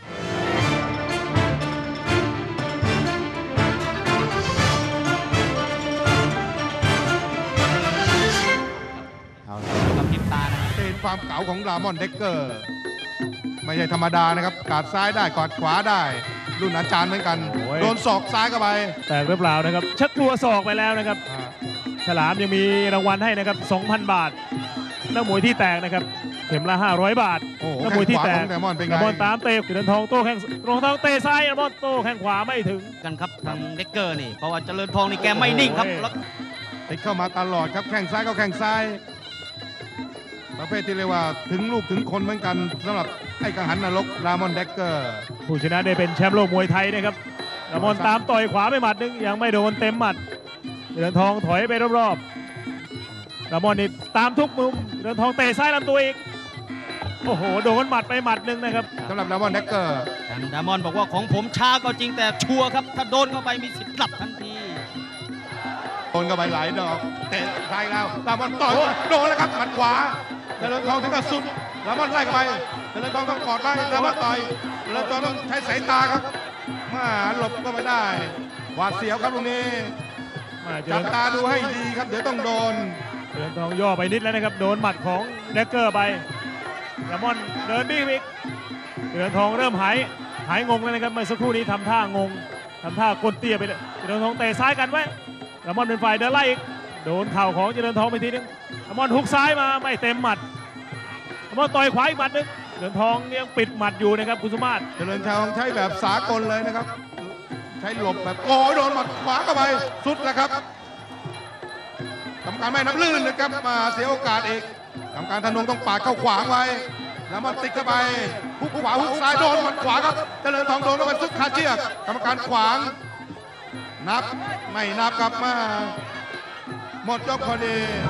เอากับติดตานะเป็นความเก๋าของรามอนแดกเกอร์ไม่ใช่ธรรมดานะครับกาดซ้ายได้กอดขวาได้รุ่นอาจารย์เหมือนกันโดนศอกซ้ายเข้าไปแตกหรือเปล่านะครับชักกลัวศอกไปแล้วนะครับฉลามยังมีรางวัลให้นะครับ สองพัน บาทนักมวยที่แตกนะครับเข็มละห้าร้อยบาทโอ้โหนักมวยที่แตแข้กงขวาของแดมอนเป็นไงรามอนตามเตะเดินทองโต้แข้งรองทองเตะซ้ายรามอนโต้แข้งขวาไม่ถึงกันครับทางเด็กเกอร์นี่เพราะว่าเจริญทองนี่แกไม่นิ่งครับโอ้โหแล้วติดเข้ามาตลอดครับแข้งซ้ายก็แข้งซ้ายประเภทที่เรียกว่าถึงลูกถึงคนเหมือนกันสำหรับไอ้กังหันนรกรามอนแดกเกอร์ผู้ชนะได้เป็นแชมป์โลกมวยไทยนะครับรามอนตามต่อยขวาไปหมัดนึงยังไม่โดนเต็มหมัดเดินทองถอยไปรอบๆรามอนนี่ตามทุกมุมเดินทองเตะซ้ายลำตัวอีกโอ้โหโดนหมัดไปหมัดนึงนะครับสำหรับรามอนแดกเกอร์ทางดามอนบอกว่าของผมช้าก็จริงแต่ชัวร์ครับถ้าโดนเข้าไปมีสิทธิ์กลับทันทีโดนเข้าไปหลายดอกเตะซ้ายแล้วรามอนต่อยโดนแล้วครับหมัดขวาเจริญทองถึงกับสุดรามอนไล่เข้าไปเจริญทองต้องกอดไว้รามอนต่อยเจริญทองต้องใช้สายตาครับมาหลบก็ไม่ได้หวาดเสียวครับตรงนี้มาเจจัริบญตาดูให้ดีครับเดี๋ยวต้องโดนเดินทองย่อไปนิดแล้วนะครับโดนหมัดของเดกเกอร์ไปรามอนเดินบี้อีกเดินทองเริ่มหายหายงงแล้วนะครับเมื่อสักครู่นี้ทำท่างงทำท่ากดเตี้ยไปเลยเดินทองเตะซ้ายกันไว้รามอนเป็นฝ่ายเดินไล่อีกโดนเข่าของเจริญทองไปทีนึงรามอนหุกซ้ายมาไม่เต็มหมัดรามอนต่อยขวาอีกหมัดนึงเดินทองยังปิดหมัดอยู่นะครับคุณสุมาศเจริญทองใช้แบบสากลเลยนะครับ ใช้หลบแบบโอ้ยโดนหมัดขวาเข้าไปสุดแล้วครับกรรมการไม่นับลื่นนะครับมาเสียโอกาสอีกกรรมการธนงต้องปาดเข้าขวางไว้แล้วมันติดเข้าไปฮุกขวาฮุกซ้ายโดนหมัดขวาครับเจริญทองโดนเข้าไปสุดคาเชือกกรรมการขวางนับไม่นับกลับมาหมดยกพอดี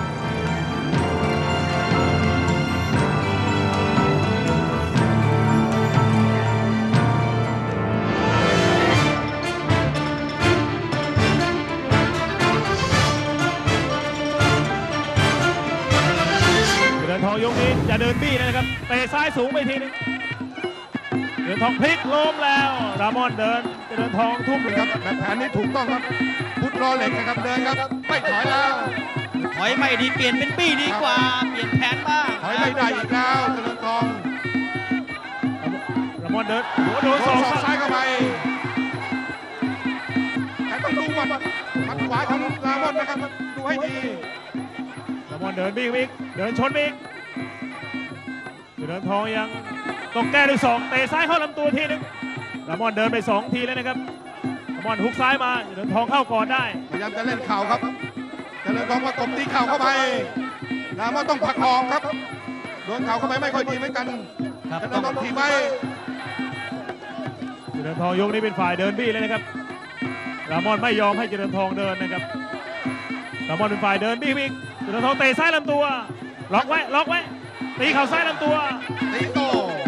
เดินทองยกนี้จะเดินบี้นะครับเตะซ้ายสูงไปทีนึงเดินทองพลิกล้มแล้วรามอนเดินเดินทองทุ่มเลยคครัรับบ แบบแผนนี้ถูกต้องครับพุทธรอเหล็กนะครับเดินครับไม่ถอยแล้วถอยไม่ดีเปลี่ยนเป็นปี้ดีกว่าเปลี่ยนแผนบ้างถอยไม่ได้อีกแล้วเจริญทองรามอนเดินโอ้โหโดนโดสอน งศอกซ้ายเข้าไปแต่ต้องดูหมัดหมัดขวาของรามอนนะครับดูให้ดีรามอนเดินบี้อีกเดินชนอีกเดินทองยังต้องแก้ด้วยสองเตะซ้ายเข้าลำตัวทีนึงรามอนเดินไปสองทีแล้วนะครับรามอนฮุกซ้ายมาเดินทองเข้าก่อนได้พยายามจะเล่นเข่าครับเจริญทองประกบตีเข่าเข้าไปรามอนต้องผลักออกครับโดนเข่าเข้าไปไม่ค่อยดีเหมือนกันครับเจริต้อญงทองถีบไว้เดินทองยกนี้เป็นฝ่ายเดินบี้เลยนะครับรามอนไม่ยอมให้เจริญทองเดินนะครับรามอนเป็นฝ่ายเดินบี้อีกเจริญทองเตะซ้ายลำตัวล็อกไว้ล็อกไว้ตีเข่าซ้ายลำตัวตีโต้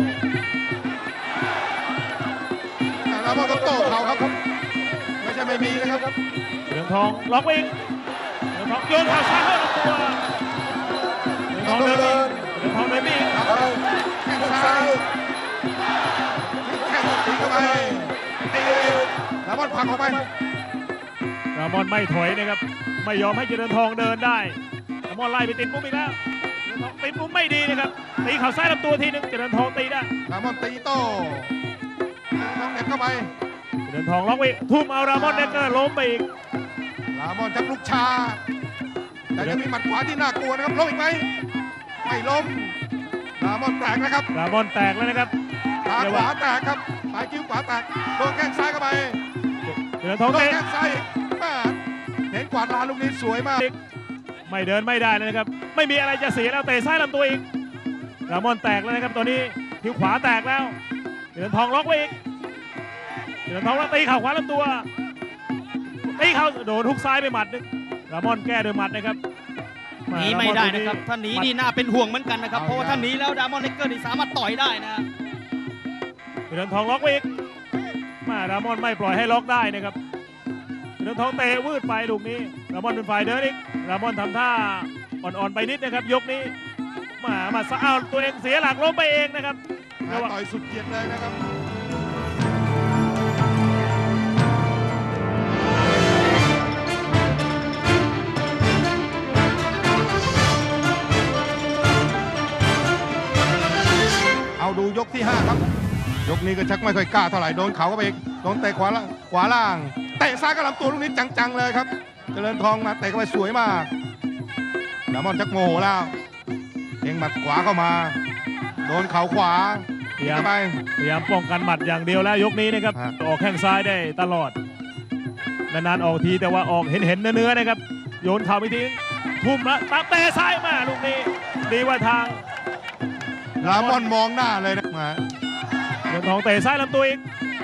รามอนต้องโต้เข่าครับไม่ใช่ไม่มีนะครับเจริญทองล็อกไว้อีกเจริญทองโยนเข่าซ้ายเข้าลำตัวเจริญทองเดินบี้เจริญทองเดินบี้ครับแข้งซ้ายแข้งตีเข้าไปตีรามอนผลักออกไปรามอนไม่ถอยนะครับไม่ยอมให้เจริญทองเดินได้รามอนไล่ไปติดมุมอีกแล้วเจริญทองติดมุมไม่ดีนะครับตีเข่าซ้ายลำตัวทีนึงเจริญทองตีได้รามอนตีโต้น้องเน็ตเข้าไปเจริญทองล็อกไว้ทุ่มเอารามอนเดกเกอร์ล้มไปอีกรามอนจับลูกชา แต่ยังมีหมัดขวาที่น่ากลัวนะครับล้มอีกไหมไม่ล้มรามอนแตกนะครับรามอนแตกแล้วนะครับขาขวาแตกครับปลายคิ้วขวาแตกโดนแข้งซ้ายเข้าไปเจริญทองโดนเตะแข้งซ้ายอีกแม่เห็นกวาดลานลูกนี้สวยมากไม่เดินไม่ได้เลยนะครับไม่มีอะไรจะเสียแล้วเตะซ้ายลำตัวอีกรามอนแตกแล้วนะครับตอนนี้คิ้วขวาแตกแล้วเจริญทองล็อกไว้อีกเจริญทองแล้วตีเข่าขวาลำตัวตีเขาโดนทุกซ้ายไปหมัดนึงรามอนแก้ด้วยหมัดนะครับหนีไม่ได้นะครับถ้าหนีนี่น่าเป็นห่วงเหมือนกันนะครับเพราะว่าถ้าหนีแล้วดามอนเดกเกอร์นี่สามารถต่อยได้นะเดือนทองล็อกไปอีกมารามอนไม่ปล่อยให้ล็อกได้นะครับเดือนทองเตะวืดไปลูกนี้รามอนเป็นฝ่ายเดินอีกรามอนทำท่าอ่อนๆไปนิดนะครับยกนี้มามาสะเอาตัวเองเสียหลักล้มไปเองนะครับต่อยสุดเกียรติเลยนะครับเอาดูยกที่ห้าครับยกนี้ก็ชักไม่ค่อยกล้าเท่าไหร่โดนเขาเข้าไปอีกโดนเตะขวาล่างขวาล่างเตะซ้ายกับลำตัวลูกนี้จังๆเลยครับเจริญทองมาเตะเข้าไปสวยมากดามอนชักโมโหแล้วเองหมัดขวาเข้ามาโดนเข่าขวาพยายามเข้าไปพยายามป้องกันหมัดอย่างเดียวแล้วยกนี้นะครับฮะออกแข้งซ้ายได้ตลอดนานๆออกทีแต่ว่าออกเห็นเห็นเนื้อๆนะครับโยนเข่าไปทีทุ่มแล้วตักเตะซ้ายมาลูกนี้ดีว่าทางลามอนมองหน้าเลยนะมาเดือนทองเตะซ้ายลำตัวอีก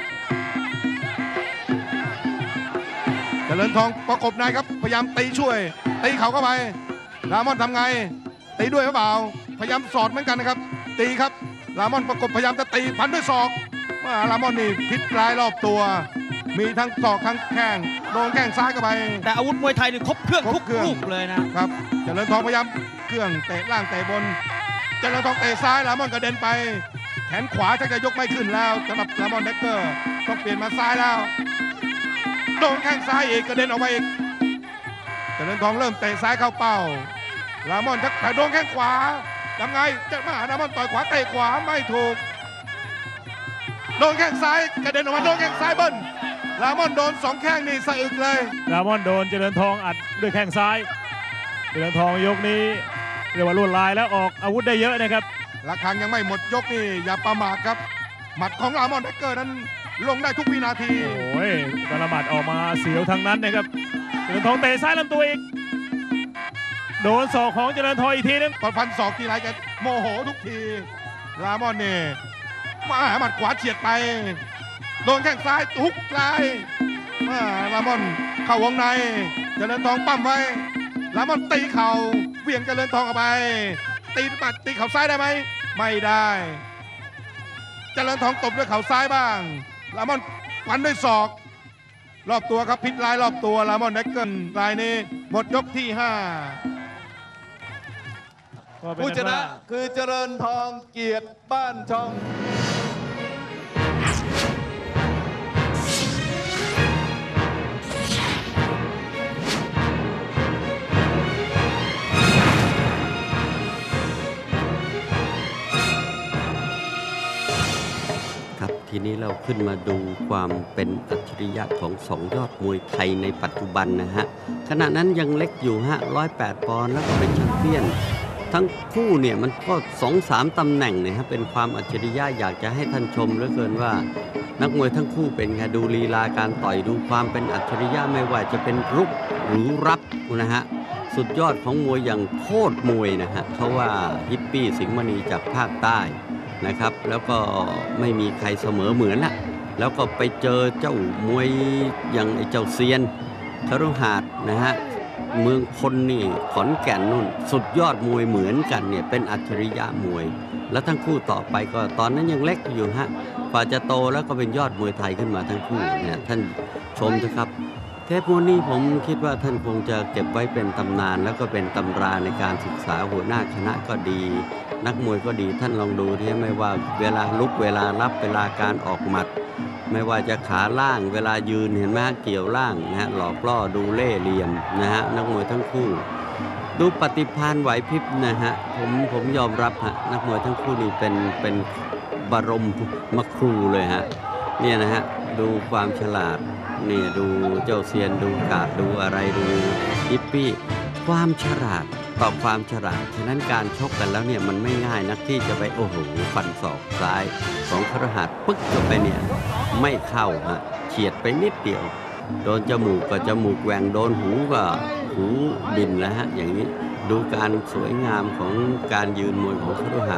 เจริญทองประกบในครับพยายามตีช่วยตีเขาเข้าไปลามอนทำไงตีด้วยหรือเปล่าพยายามสอดเหมือนกันนะครับตีครับลามอนประกบพยายามจะตีพันด้วยศอกว่าลามอนนี่พิษร้ายรอบตัว มีทั้งศอกทั้งแข้งโดนแข้งซ้ายเข้าไปแต่อาวุธมวยไทยนี่ครบเครื่องครบทุกเครื่องลูกเลยนะครับเจริญทองพยายามเครื่องเตะล่างเตะบนเจริญทองเตะซ้ายลามอนกระเด็นไปแขนขวาชักจะยกไม่ขึ้นแล้วสำหรับลามอนเดกเกอร์ต้องเปลี่ยนมาซ้ายแล้วโดนแข้งซ้ายอีกกระเด็นออกไปอีกเจริญทองเริ่มเตะซ้ายเข้าเป้าลามอนชักแต่โดนแข้งขวาทำไงจะมาหาลามอนต่อยขวาเตะขวาไม่ถูกโดนแข้งซ้ายกระเด็นออกมาโดนแข้งซ้ายเบิ้ลลามอนโดนสองแข้งนี่สะอึกเลยรามอนโดนเจริญทองอัดด้วยแข้งซ้ายเจริญทองยกนี้เรียกว่าลวดลายแล้วออกอาวุธได้เยอะนะครับระฆังยังไม่หมดยกนี่อย่าประมาทครับหมัดของลามอนเดกเกอร์นั้นลงได้ทุกวินาทีโอ้ยกระหมัดออกมาเสียวทั้งนั้นนะครับเจริญทองเตะซ้ายลำตัวอีกโดนศอกของเจริญทองอีกทีนึงตอนพันศอกทีไรแกโมโหทุกทีลามอนเนี่ยมาหมัดขวาเฉียดไปโดนแข้งซ้ายทุกลายมาลามอนเข้าวงในเจริญทองปั้มไว้ลามอนตีเข่าเวี่ยงเจริญทองออกไปตีปัดตีเข่าซ้ายได้ไหมไม่ได้เจริญทองตบด้วยเข่าซ้ายบ้างลามอนฟันด้วยศอกรอบตัวครับพิษลายรอบตัวลามอนเดกเกิลรายนี้หมดยกที่ห้าก็เป็นผู้ชอันนะว่าคือเจริญทองเกียรติบ้านช่องครับทีนี้เราขึ้นมาดูความเป็นอัจฉริยะของสองยอดมวยไทยในปัจจุบันนะฮะขณะนั้นยังเล็กอยู่ฮะร้อยแปดปอนด์แล้วก็เป็นแชมเปี้ยนทั้งคู่เนี่ยมันก็สองสามตำแหน่งเนี่ยฮะเป็นความอัจฉริยะอยากจะให้ท่านชมเหลือเกินว่านักมวยทั้งคู่เป็นไงดูลีลาการต่อยดูความเป็นอัจฉริยะไม่ว่าจะเป็นรุกหรือรับนะฮะสุดยอดของมวยอย่างโคตรมวยนะฮะเพราะว่าฮิปปี้สิงห์มณีจากภาคใต้นะครับแล้วก็ไม่มีใครเสมอเหมือนละแล้วก็ไปเจอเจ้ามวยอย่างไอ้เจ้าเซียนคฤหาสน์นะฮะเมืองพลนี่ขอนแก่นนู่นสุดยอดมวยเหมือนกันเนี่ยเป็นอัจฉริยะมวยแล้วทั้งคู่ต่อไปก็ตอนนั้นยังเล็กอยู่ฮะกว่าจะโตแล้วก็เป็นยอดมวยไทยขึ้นมาทั้งคู่เนี่ยท่านชมนะครับเทปวันนี้ผมคิดว่าท่านคงจะเก็บไว้เป็นตำนานแล้วก็เป็นตำราในการศึกษาหัวหน้าคณะก็ดีนักมวยก็ดีท่านลองดูที่ไม่ว่าเวลาลุกเวลารับเวลาการออกหมัดไม่ว่าจะขาล่างเวลายืนเห็นไหมฮะเกี่ยวล่างนะฮะหลอกล่อดูเล่เหลี่ยมนะฮะนักมวยทั้งคู่ดูปฏิภาณไหวพริบนะฮะผมผมยอมรับฮะนักมวยทั้งคู่นี่เป็นเป็นบรมมครูเลยฮะเนี่ยนะฮะดูความฉลาดนี่ดูเจ้าเซียนดูกาดดูอะไรดูฮิปปี้ความฉลาดต่อความฉลาดฉะนั้นการชกกันแล้วเนี่ยมันไม่ง่ายนักที่จะไปโอ้โหฟันศอกซ้ายของคฤหาสน์ปึ๊กเข้าไปเนี่ยไม่เข้าฮะเฉียดไปนิดเดียวโดนจมูกก็จมูกแหว่งโดนหูก็หูบินแล้วฮะอย่างนี้ดูการสวยงามของการยืนมวยของคฤหาสน์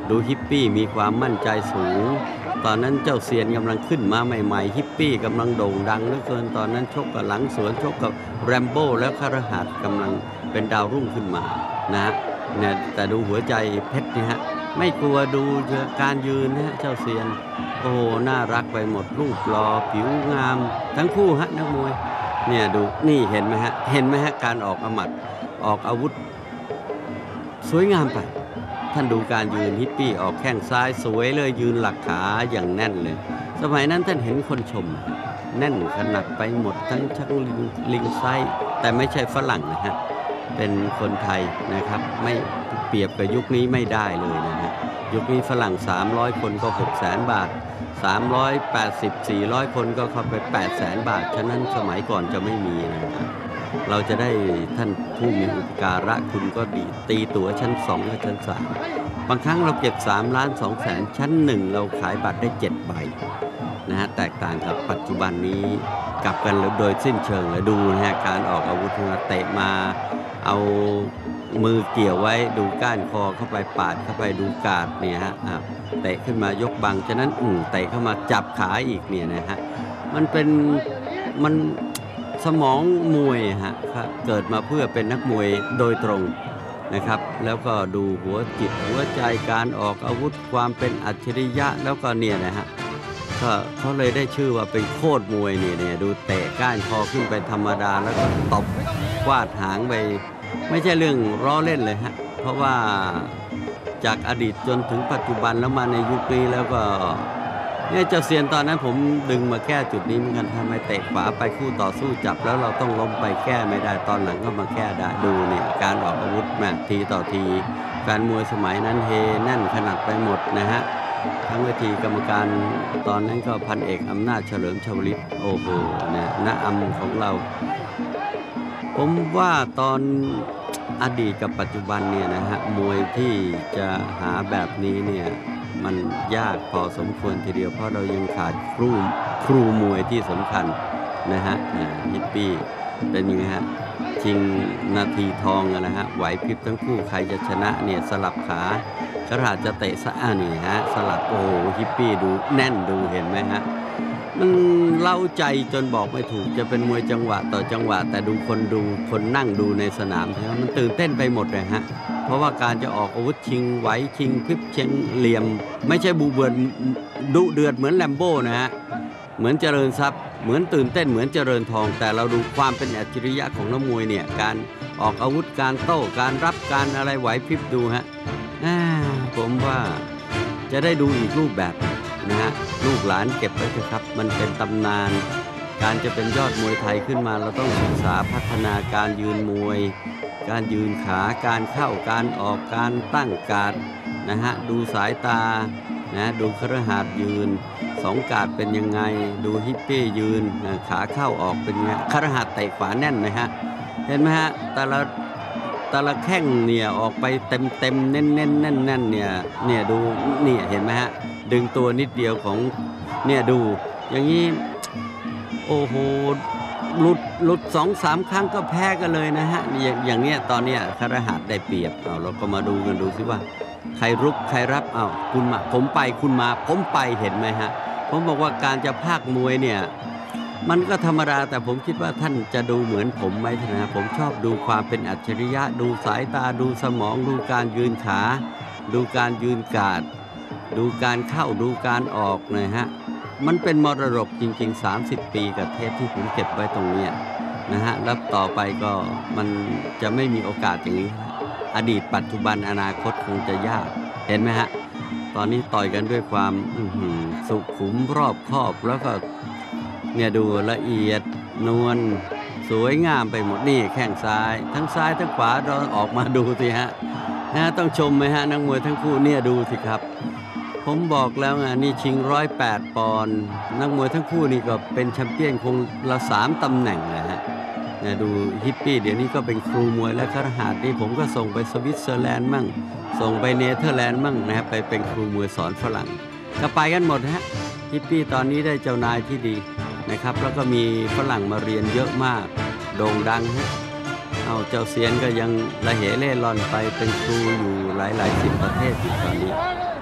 ดูฮิปปี้มีความมั่นใจสูงตอนนั้นเจ้าเซียนกำลังขึ้นมาใหม่ๆฮิปปี้กำลังโด่งดังเหลือเกินตอนนั้นชกกับหลังสวนชกกับแรมโบ้แล้วคฤหัสถ์กำลังเป็นดาวรุ่งขึ้นมานะฮะเนี่ยแต่ดูหัวใจเพชรนี่ฮะไม่กลัวดูการยืนนะฮะเจ้าเซียนโอ้น่ารักไปหมดรูปหล่อผิวงามทั้งคู่ฮะนักมวยเนี่ยดูนี่เห็นไหมฮะเห็นไหมฮะการออกอามัดออกอาวุธสวยงามไปท่านดูการยืนฮิปปี้ออกแข้งซ้ายสวยเลยยืนหลักขาอย่างแน่นเลยสมัยนั้นท่านเห็นคนชมแน่นขนาดไปหมดทั้งชักลิงลิงไซแต่ไม่ใช่ฝรั่งนะฮะเป็นคนไทยนะครับไม่เปรียบกับยุคนี้ไม่ได้เลยนะฮะยุคนี้ฝรั่งสามร้อยคนก็หกแสนบาทสามร้อยแปดสิบ สี่ร้อยคนก็เข้าไปแปดแสนบาทฉะนั้นสมัยก่อนจะไม่มีนะครับเราจะได้ท่านผู้มีอุปการะคุณก็ดีตีตั๋วชั้นสองและชั้นสามบางครั้งเราเก็บสามล้านสองแสนชั้นหนึ่งเราขายบัตรได้เจ็ดใบนะฮะแตกต่างกับปัจจุบันนี้กลับกันโดยสิ้นเชิงเลยดูนะฮะการออกอาวุธมาเตะมาเอามือเกี่ยวไว้ดูก้านคอเข้าไปปาดเข้าไปดูกาดเนี่ยฮะเตะขึ้นมายกบังฉะนั้นอืมเตะเข้ามาจับขาอีกเนี่ยนะฮะมันเป็นมันสมองมวยฮะเกิดมาเพื่อเป็นนักมวยโดยตรงนะครับแล้วก็ดูหัวจิตหัวใจการออกอาวุธความเป็นอัจฉริยะแล้วก็เนี่ยนะฮะก็เขาเลยได้ชื่อว่าเป็นโคตรมวยเนี่ยเนี่ยดูเตะก้านคอขึ้นไปธรรมดาแล้วก็ตบวาดหางไปไม่ใช่เรื่องล้อเล่นเลยฮะเพราะว่าจากอดีตจนถึงปัจจุบันแล้วมาในยุคนี้แล้วก็เนี่ยเจ้าเซียนตอนนั้นผมดึงมาแก้จุดนี้เหมือนกันทำไมเตะขวาไปคู่ต่อสู้จับแล้วเราต้องล้มไปแก้ไม่ได้ตอนหลังก็มาแก้ได้ดูเนี่ยการออกอาวุธแม่ทีต่อทีการมวยสมัยนั้นเฮแน่นขนาดไปหมดนะฮะทั้งเวทีกรรมการตอนนั้นก็พันเอกอำนาจเฉลิมชวลิตโอ้โหเนี่ยณอำของเราผมว่าตอนอดีตกับปัจจุบันเนี่ยนะฮะมวยที่จะหาแบบนี้เนี่ยมันยากพอสมควรทีเดียวเพราะเรายังขาดครูครูมวยที่สำคัญนะฮะฮิปปี้เป็นยังไงฮะชิงนาทีทองนะฮะไหวพริบทั้งคู่ใครจะชนะเนี่ยสลับขากระดาษจะเตะสะอานี่ฮะสลับโอ้ฮิปปี้ดูแน่นดูเห็นไหมฮะมันเล่าใจจนบอกไม่ถูกจะเป็นมวยจังหวะต่อจังหวะแต่ดูคนดูคนนั่งดูในสนามมันตื่นเต้นไปหมดเลยฮะเพราะว่าการจะออกอาวุธชิงไหวชิงพริบชิงเหลี่ยมไม่ใช่บูเบือนดุเดือดเหมือนแลมโบ้นะฮะเหมือนเจริญทรัพย์เหมือนตื่นเต้นเหมือนเจริญทองแต่เราดูความเป็นอัจฉริยะของนักมวยเนี่ยการออกอาวุธการโต้การรับการอะไรไหวพริบดูฮะผมว่าจะได้ดูอีกรูปแบบนะฮะลูกหลานเก็บไว้เถอะครับมันเป็นตำนานการจะเป็นยอดมวยไทยขึ้นมาเราต้องศึกษาพัฒนาการยืนมวยการยืนขาการเข้าการออกการตั้งการนะฮะดูสายตานะดูคฤหัสถ์ยืนสองการเป็นยังไงดูฮิปปี้ยืนขาเข้าออกเป็นไงคฤหัสถ์เตะขวาแน่นไหมฮะเห็นไหมฮะแต่ละแต่ละแข้งเนี่ยออกไปเต็มเต็มเน้นเน้นแน่นแน่นเนี่ยเนี่ยดูเนี่ยเห็นไหมฮะดึงตัวนิดเดียวของเนี่ยดูอย่างนี้โอ้โหหลุดหลุดสองสามครั้งก็แพ้กันเลยนะฮะอย่างอย่างเนี้ยตอนเนี้ยคฤหัสถ์ได้เปรียบเอาเราก็มาดูกันดูสิว่าใครรุกใครรับเอาคุณมาผมไปคุณมาผมไปเห็นไหมฮะผมบอกว่าการจะพากมวยเนี่ยมันก็ธรรมดาแต่ผมคิดว่าท่านจะดูเหมือนผมไหมนะผมชอบดูความเป็นอัจฉริยะดูสายตาดูสมองดูการยืนขาดูการยืนกาดดูการเข้าดูการออกนะฮะมันเป็นมรดกจริงๆสามสิบปีกับเทปที่ผมเก็บไว้ตรงนี้นะฮะแล้วต่อไปก็มันจะไม่มีโอกาสอย่างนี้อดีตปัจจุบันอนาคตคงจะยากเห็นไหมฮะตอนนี้ต่อยกันด้วยความสุขุมรอบคอบแล้วก็เนี่ยดูละเอียดนวลสวยงามไปหมดนี่แข้งซ้ายทั้งซ้ายทั้งขวาเราออกมาดูสิฮะนะต้องชมไหมฮะนักมวยทั้งคู่เนี่ยดูสิครับผมบอกแล้วไงนี่ชิงร้อยแปดปอนด์นักมวยทั้งคู่นี่ก็เป็นแชมเปี้ยนคงละสามตำแหน่งเลยฮะเนี่ยดูฮิปปี้เดี๋ยวนี้ก็เป็นครูมวยและคฤหัสถ์นี่ผมก็ส่งไปสวิตเซอร์แลนด์มั่งส่งไปเนเธอร์แลนด์มั่งนะครับไปเป็นครูมวยสอนฝรั่งก็ไปกันหมดฮะฮิปปี้ตอนนี้ได้เจ้านายที่ดีนะครับแล้วก็มีฝรั่งมาเรียนเยอะมากโด่งดังฮะเอาเจ้าเซียนก็ยังละเหเล่ร่อนไปเป็นครูอยู่หลายๆสิบประเทศอยู่ตอนนี้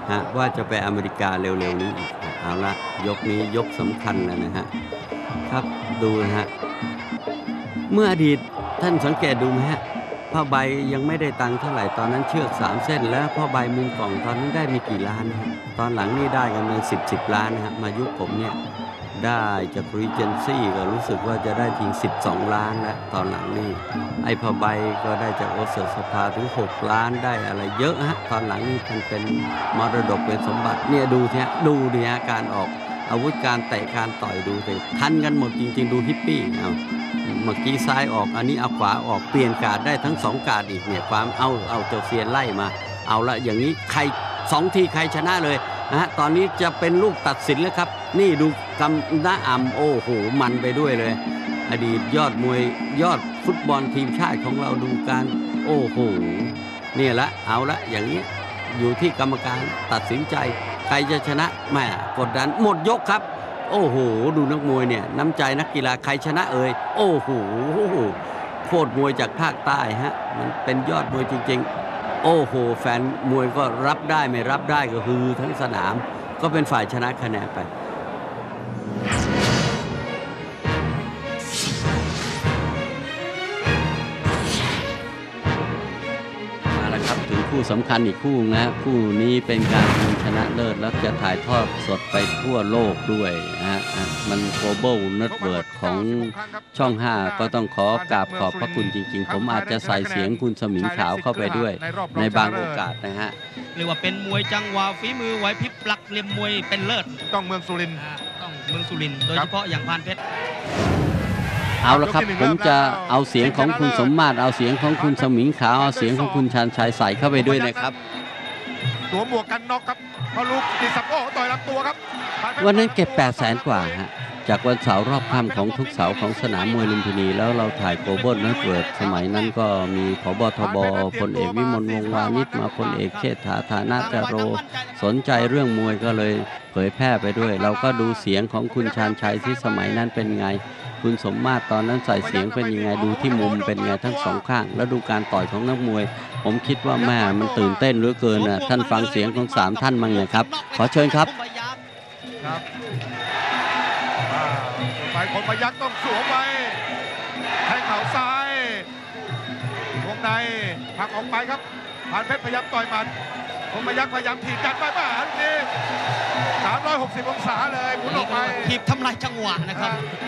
ฮะว่าจะไปอเมริกาเร็วๆนี้อีกเอาละยกนี้ยกสำคัญแล้วนะฮะครับดูนะฮะเมื่ออดีตท่านสังเกตดูไหมฮะผ้าใบยังไม่ได้ตังค์เท่าไหร่ตอนนั้นเชือกสามเส้นแล้วผ้าใบมุมกล่องตอนนั้นได้มีกี่ล้านนะฮะตอนหลังนี่ได้กันเป็นสิบสิบล้านนะฮะมายุคผมเนี่ยได้จากรีเจนซี่ก็รู้สึกว่าจะได้ทิ้งสิบสองล้านแล้วตอนหลังนี่ไอ้ผ้าใบก็ได้จากโอเสถสภาถึงหกล้านได้อะไรเยอะฮะตอนหลังนี่มันเป็นมรดกเป็นสมบัติเนี่ยดูเนี่ยดูเนี่ยการออกอาวุธการเตะการต่อยดูสิทันกันหมดจริงๆดูฮิปปี้เอาเมื่อกี้ซ้ายออกอันนี้เอาขวาออกเปลี่ยนการได้ทั้งสองการอีกเนี่ยความเอาเอาเจ้าเซียนไล่มาเอาละอย่างนี้ใครสองทีใครชนะเลยนะฮะตอนนี้จะเป็นลูกตัดสินแล้วครับนี่ดูกำน้าอ่ำโอ้โหมันไปด้วยเลยอดีตยอดมวยยอดฟุตบอลทีมชาติของเราดูการโอ้โหเนี่ยละเอาละอย่างนี้อยู่ที่กรรมการตัดสินใจใครจะชนะแม่กดดันหมดยกครับโอ้โหดูนักมวยเนี่ยน้ำใจนักกีฬาใครชนะเอ่ยโอ้โหโคตรมวยจากภาคใต้ฮะมันเป็นยอดมวยจริงๆโอ้โหแฟนมวยก็รับได้ไม่รับได้ก็คือทั้งสนามก็เป็นฝ่ายชนะคะแนนไปมาแล้วครับถึงคู่สำคัญอีกคู่นะคู่นี้เป็นการชิงชนะเลิศแล้วจะถ่ายทอดสดไปทั่วโลกด้วยนะฮะมัน Global Network ของช่องห้าก็ต้องขอกราบขอบพระคุณจริงๆผมอาจจะใส่เสียงคุณสมิงขาวเข้าไปด้วยในบางโอกาสนะฮะเรียกว่าเป็นมวยจังหวะฝีมือไหวพริบหลักเหลี่ยมมวยเป็นเลิศต้องเมืองสุรินทร์ต้องเมืองสุรินทร์โดยเฉพาะอย่างพานเพชรเอาละครับผมจะเอาเสียงของคุณสมมาตรเอาเสียงของคุณสมิงขาวเอาเสียงของคุณชาญชัยใส่เข้าไปด้วยนะครับตัวหมวกกันน็อกครับพอลูกติดสับโอ้ต่อยลำตัวครับวันนั้นเก็บแปดแสนกว่าฮะจากวันเสาร์รอบค่ำของทุกเสาร์ของสนามมวยลุมพินีแล้วเราถ่ายโกลบอลเน็ตเวิร์คสมัยนั้นก็มีผบทบพลเอกวิมลวงศ์วานิชมาพลเอกเชษฐาฐานะจโรสนใจเรื่องมวยก็เลยเผยแพร่ไปด้วยเราก็ดูเสียงของคุณชาญชัยที่สมัยนั้นเป็นไงคุณสมมาตรตอนนั้นใส่เสียงเป็นยังไงดูที่มุมเป็นไงทั้งสองข้างแล้วดูการต่อยของนักมวยผมคิดว่าแม่มันตื่นเต้นเหลือเกินนะท่านฟังเสียงของสามท่านมั้งนะครับขอเชิญครับครับไปคมพยัคฆ์ต้องสวมไปแทงเข่าซ้ายวงในผักออกไปครับผ่านเพชรพยายามต่อยหมัดคมพยัคฆ์พยายามถีบกันไปบ้าลูกนี้สามร้อยหกสิบองศาเลยหมุนออกไปถีบทำลายจังหวะนะครับ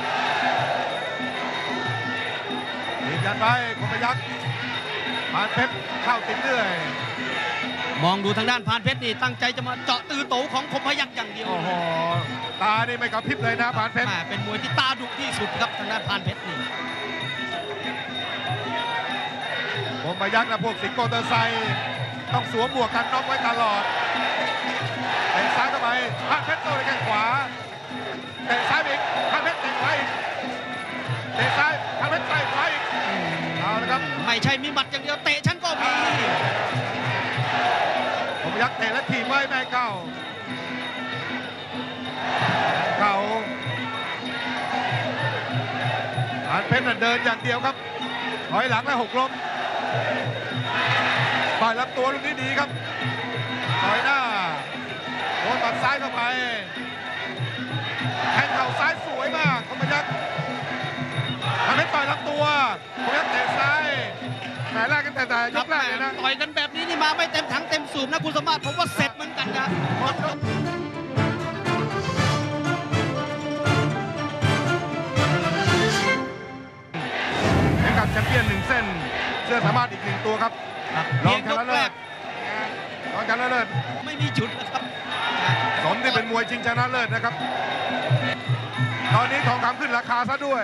ถีบกันไปคมพยัคฆ์ผ่านเพชรเข้าติดเรื่อยมองดูทางด้านพานเพชรนี่ตั้งใจจะมาเจาะตือโตของคมพยัคฆ์อย่างเดียวโอ้โหตานี่ไม่กระพริบเลยนะพานเพชรเป็นมวยที่ตาดุที่สุดครับทางด้านพานเพชรนี่คมพยัคฆ์นะพวกสิงโตเตอร์ไซต้องสวมหมวกกันน็อกไว้ตลอดเตะซ้ายเข้าไปพานเพชรโต้ด้วยแข้งขวาเตะซ้ายอีกพานเพชรเตะขวาอีกเตะซ้ายพานเพชรเตะขวาอีกเอาละครับไม่ใช่มีหมัดอย่างเดียวเตะฉันก็มีคมพยัคฆ์เตะและถีบไว้ไม่เข้าเข่าพานเพชรเดินอย่างเดียวครับถอยหลังและหกล้มต่อยลำตัวลูกนี้ดีครับต่อยหน้าโดนตัดซ้ายเข้าไปแทงเข่าซ้ายสวยมากคมพยัคฆ์พานเพชรต่อยลำตัวคมพยัคฆ์เตะซ้ายแต่แรกกันแต่แต่ยกแรกเลยนะต่อยกันแบบนี้นี่มาไม่เต็มถังเต็มสูบนะคุณสมมาตรผมว่าเสร็จเหมือนกันครับกับแชมเปี้ยนหนึ่งเส้นเสื้อสามารถอีกหนึ่งตัวครับรองชนะเลิศรองชนะเลิศไม่มีจุดนะครับสมที่เป็นมวยชิงชนะเลิศนะครับตอนนี้ทองคำขึ้นราคาซะด้วย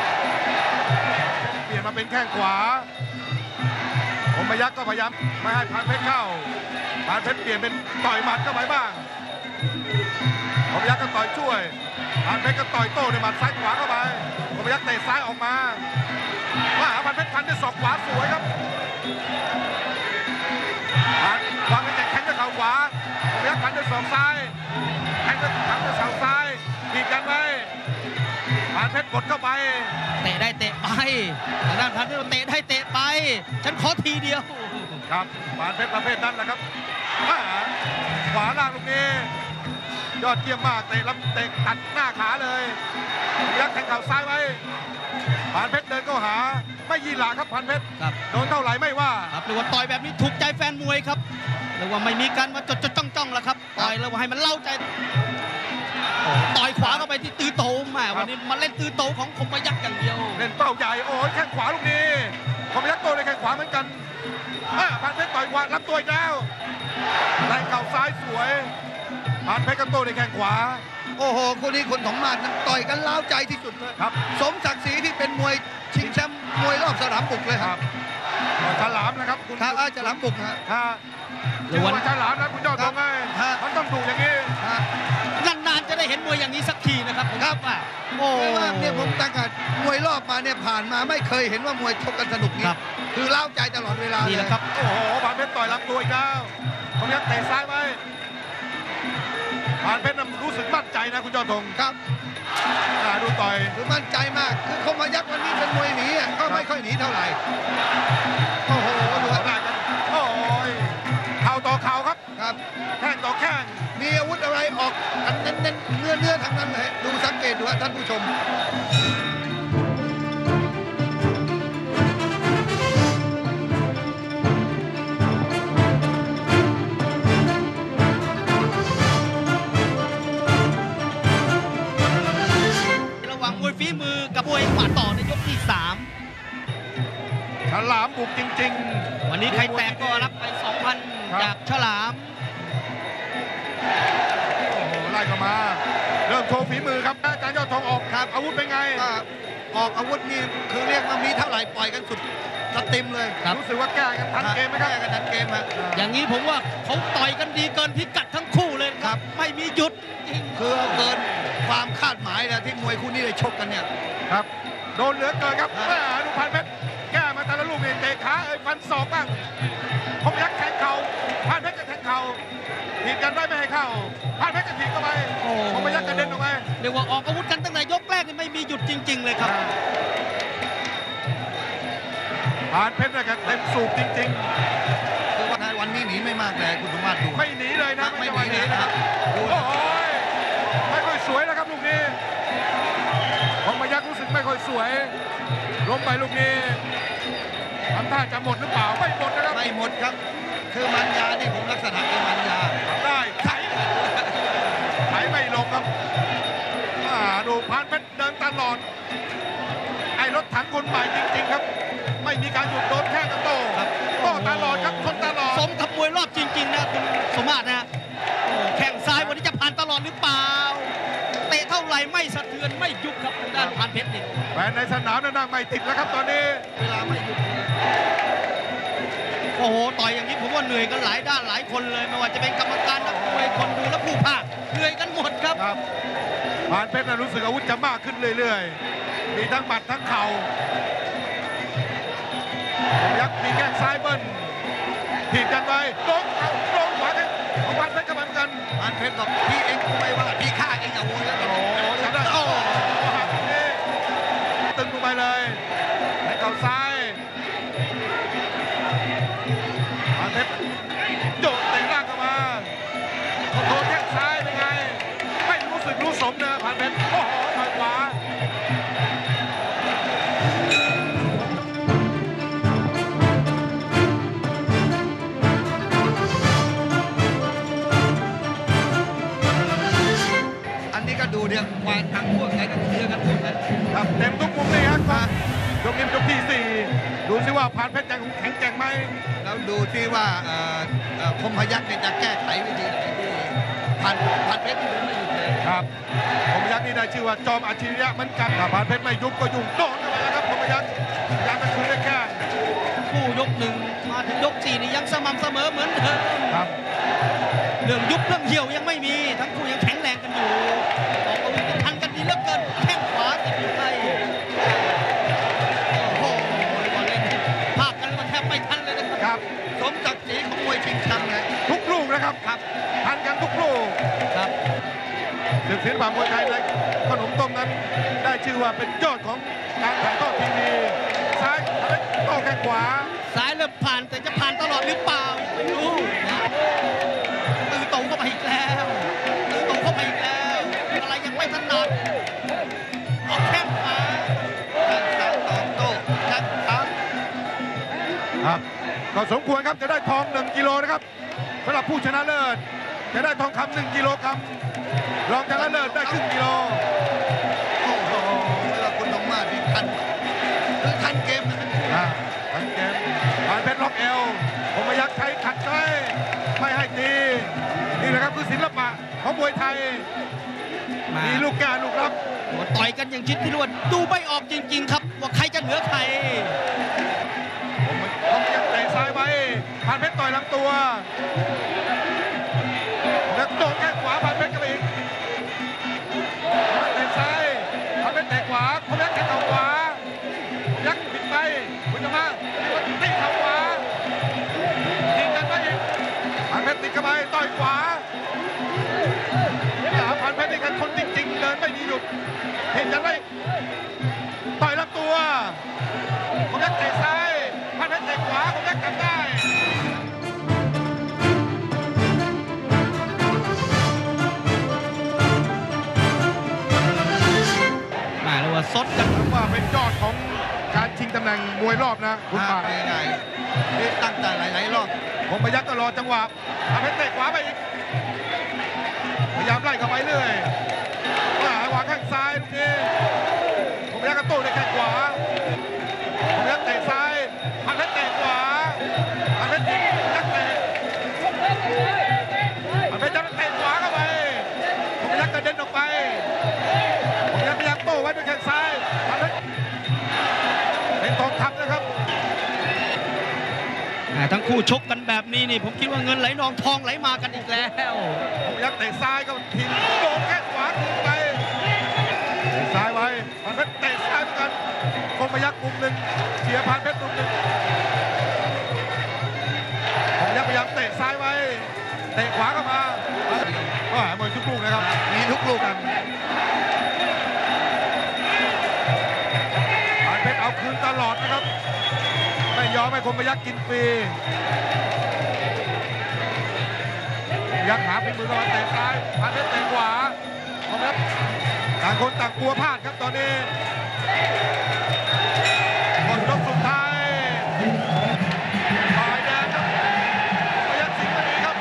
เปลี่ยนมาเป็นแข้งขวาคมพยัคฆ์ก็พยายามไม่ให้พานเพชรเข้าพานเพชรเปลี่ยนเป็นต่อยหมัดเข้าไปบ้างคมพยัคฆ์ก็ต่อยช่วยพานเพชรก็ต่อยโต้ในหมัดซ้ายขวาเข้าไปคมพยัคฆ์เตะซ้ายออกมาว่าหาพันเพชรพันด้วยศอกขวาสวยครับวางเป็นแข้งด้วยเข่าขวาคมพยัคฆ์พันด้วยศอกซ้ายแข้งด้วยพันด้วยเข่าซ้ายบีบกันไว้พันเพชรกดเข้าไปเตะได้เตะไปทางด้านพันเพชรเตะได้เตะไปฉันขอทีเดียวครับพันเพชรประเภทนั้นแหละครับแข้ขวาล่างลูกนี้ยอดเยี่ยมมากเตะลำเตะตัดหน้าขาเลยยักแทงเข่าซ้ายไว้ผ่านเพชรเดินเข้าหาไม่ยีหลาครับผ่านเพชรครับโดนเท่าไหร่ไม่ว่าครับเรียกว่าต่อยแบบนี้ถูกใจแฟนมวยครับเรียกว่าไม่มีการมาจดจดจ้องจ้องแล้วครับต่อยแล้วว่าให้มันเล่าใจต่อยขวาเข้าไปที่ตื้อโตแม่วันนี้มาเล่นตื้อโตของคมพยักษ์อย่างเดียวเล่นเป้าใหญ่โอ้ยแข้งขวาลูกนี้คมยักษ์โตในแข้งขวาเหมือนกันอ่าผ่านเพชรต่อยขวารับตัวอีกแล้วแทงเข่าซ้ายสวยผ่านเพชรกับโตในแข้งขวาโอ้โหคู่นี้คนของมาดนั้นต่อยกันล้าวใจที่สุดเลยครับสมศักดิ์ศรีที่เป็นมวยชิงแชมป์มวยรอบสนามบุกเลยคครัรับบ ฉลามนะครับคุณถ้าอาจะลำบุกนะถ้าชื่อว่าฉลามนะคุณยอดทองไงครับมันต้องดูอย่างนี้ฮะนานๆจะได้เห็นมวยอย่างนี้สักทีนะครับผมครับว่าโอ้เพราะว่าเนี่ยผมตั้งแต่มวยรอบมาเนี่ยผ่านมาไม่เคยเห็นว่ามวยชกกันสนุกนี้ครับคือล้าวใจตลอดเวลานี่เลแหยละครับโอ้โหผ่านเพชรต่อยลำตัวอีกแล้วคมยักษ์เตะซ้ายไว้ผ่านเพชรน่ะรู้สึกมั่นใจนะคุณยอดทองครับอ่าดูต่อยคือมั่นใจมากคือคมพยักษ์วันนี้เป็นมวยหนีอ่ะก็ไม่ค่อยหนีเท่าไหร่โอ้โหดูเขาได้กันโอ้ยเข่าต่อเข่าครับครับแข้งต่อแข้งมีอาวุธอะไรออกกันเน้นๆเนื้อเนื้อๆทั้งนั้นเลยดูสังเกตดูฮะท่านผู้ชมระหว่างมวยฝีมือกับมวยหมัดต่อในยกที่สามฉลามบุกจริงวันนี้ใครแตกก็รับไป สองพันครับจากฉลามๆโอ้โหไล่เข้ามา เริ่มโชว์ฝีมือครับอาจารย์ยอดทองออกครับอาวุธเป็นไงก็ออกอาวุธนี่คือเรียกว่ามีเท่าไหร่ปล่อยกันสุดสติมเลยครับรู้สึกว่าแก้กันทันเกมไหมครับแก้กันทันเกมฮะอย่างนี้ผมว่าเขาต่อยกันดีเกินพิกัดทั้งคู่เลยครับ ไม่มีหยุดจริงคือเกินความคาดหมายนะที่มวยคู่นี้ได้ชกกันเนี่ยครับ โดนเหลือเกินครับแม่ดูพันเพชรแก้มาแต่ละลูกนี่เตะขาเอ้ยฟันศอกบ้างคมยักษ์แทงเข่าพันเพชรก็แทงเข่าถีบกันได้ไม่ให้เข้าพันเพชรก็ถีบเข้าไปโอ้คมยักษ์กระเด็นออกไปเรียกว่าออกอาวุธกันตั้งแต่ยกแรกนี่ไม่มีหยุดจริง ๆ เลยครับผ่านเพชรนะครับเต็มสูบจริงคือว่าวันนี้หนีไม่มากเลยคุณสมบัติดูๆ ไม่หนีเลยนะไม่ไม่หนีหนีนะนะคครัรับบ ดูโอ้โหไม่ค่อยสวยนะครับลูกนี้ของพยักรู้สึกไม่ค่อยสวยล้มไปลูกนี้ทำท่าจะหมดหรือเปล่าไม่หมดนะครับไม่หมดครับ คือมันยานี่ผมลักษณะเป็นมันยาได้ไถไถไม่ลงครับอ่าดูพานเพชรเดินตลอดไอ้รถถังคนใหม่จริงๆครับ ไม่มีการหยุดโดนแข้งกับโต้โต้ตลอดครับชนตลอดสมกับมวยรอบจริง ๆ นะคุณสมมาตรนะโอ้แข้งซ้ายวันนี้จะผ่านตลอดหรือเปล่า เตะเท่าไหร่ไม่สะเทือนไม่ยุบครับทางด้านพานเพชรนี่แฟนในสนามนั่งไม่ติดแล้วครับตอนนี้เวลาไม่หยุดเลยโอ้โหต่อยอย่างนี้ผมว่าเหนื่อยกันหลายด้านหลายคนเลยไม่ว่าจะเป็นกรรมการนักมวยคนดูและผู้ภาคเหนื่อยกันหมดครับครับพานเพชรน่ะรู้สึกอาวุธจะมากขึ้นเรื่อยๆมีทั้งหมัดทั้งเข่าผมยักษ์มีแข้งซ้ายเบิ้ลถีบกันไปโดนเข่าโดนขวาของพานเพชรกับมันกันอันเพชรบอกพี่เองกูไม่ว่าพี่ฆ่าเองอย่าโวยแล้วโอ้โหจับได้โอ้โหหักนี่ตึงลงไปเลยให้เข่าซ้ายพานเพชรโยนเตะล่างเข้ามาโดนแข้งซ้ายเป็นไงไม่รู้สึกรู้สมนะพานเพชรโอ้โหต่อยขวาอันนี้ก็ดูเนี่ยควานทางพวกไหนก็เชียร์กันหมดนะครับเต็มทุกมุมเลยครับยกนี้เป็นยกที่สี่ดูสิว่าพานเพชรจะแข็งแกร่งไหมแล้วดูที่ว่าเอ่อเอ่อคมพยักษ์เนี่ยจะแก้ไขวิธีไหนที่พันพันเพชรที่ผมไม่หยุดเลยครับผมยักษ์นี่ได้ชื่อว่าจอมอัจฉริยะเหมือนกันถ้าพานเพชรไม่ยุบก็ยุ่งโดนเข้าไปแล้วครับผมยักษ์ยังมันคืนได้แค่คู่ยกหนึ่งมาถึงยกสี่นี่ยังสม่ำเสมอเหมือนเดิมครับเรื่องยุบเรื่องเหี่ยวยังไม่มีทั้งคู่ยังแข็งแรงกันอยู่ออกอาวุธนี่ทันกันดีเหลือเกินแข้งขวาติดอยู่ในโอ้โหบอลเล่นภาคกันมาแทบไม่ทันเลยนะครับครับสมศักดิ์ศรีของมวยชิงแชมป์นะทุกลูกนะครับครับทันกันทุกลูกครับศึกศิลปะมวยไทยในขนมต้มนั้นได้ชื่อว่าเป็นยอดของการถ่ายทอดทีวีซ้ายโต้แข้งขวาซ้ายเริ่มผ่านแต่จะผ่านตลอดหรือเปล่าไม่รู้นะตือตรงเข้าไปก็สมควรครับจะได้ทองหนึ่งกิโลนะครับสำหรับผู้ชนะเลิศจะได้ทองคำหนึ่งกิโลกรัมรองชนะเลิศได้ครึ่งกิโลโอ้โหเวลาคุณลงมาที่ทันคือทันเกมนะอ่าทันเกมผ่านเพชรล็อกเอลผมพยักใช้ขัดไว้ไม่ให้ตีนี่แหละครับคือศิลปะของมวยไทยมามีลูกแก่ลูกรับโอ้ต่อยกันอย่างชิดพิรวดดูไม่ออกจริง ๆ ครับ ว่าใครจะเหนือใครผมผมยังเตะซ้ายไว้ผ่านเพชรต่อยลำตัวแล้วโดนแข้งขวาผ่านเพชรกันอีกเตะซ้ายผ่านเพชรเตะขวาผมยักแข้งขวายักปิดไปคุณจะมาตีเข่าขวายิงกันไปอีกผ่านเพชรติดเข้าไปต่อยขวาอย่าผ่านเพชรนี่กันคนจริงๆเดินไม่มีหยุดเห็นกันไหมต่อยลำตัวผมยักเตะซ้ายผ่านเพชรเตะขวาผมยักกันได้มาแล้วว่าซดกันว่าเป็นยอดของการชิงตำแหน่งมวยรอบนะคุณพาป่าไปไงนี่ตั้งแต่หลายๆรอบผมพยักก็รอจังหวะทำให้เตะขวาไปอีกพยายามไล่เข้าไปเรื่อยว่าหวางข้างซ้ายลูกนี้ผมพยักก็โต้ด้วยแข้งขวาผมพยักเตะซ้ายพันเพชรเตะขวาพันเพชรยักเตะพันเพชรยักเตะขวาเข้าไปผมพยักกระเด็นออกไปผมพยักพยายามโต้ไว้ด้วยแข้งซ้ายพันเพชรเป็นทองคำนะครับอ่าทั้งคู่ชกกันแบบนี้นี่ผมคิดว่าเงินไหลนองทองไหลมากันอีกแล้วผมยักเตะซ้ายก็ทิ้งโดนแข้งขวาคืนไปเตะซ้ายไว้พันเพชรเตะซ้ายเหมือนกันคมพยักมุมหนึ่งเฉียพันเพชรมุมหนึ่งผมยักพยายามเตะซ้ายไว้เตะขวาเข้ามาก็หามวยทุกลูกนะครับมีทุกลูกกันพันเพชรเอาคืนตลอดนะครับไม่ยอมให้คมพยักกินฟรียักหาฝีมือเข้ามาเตะซ้ายพันเพชรเตะขวาคมพยักต่างคนต่างกลัวพลาดครับตอนนี้หมดยกสุดท้ายฝ่ายแดงครับพยัคฆ์สิงห์มณีครับ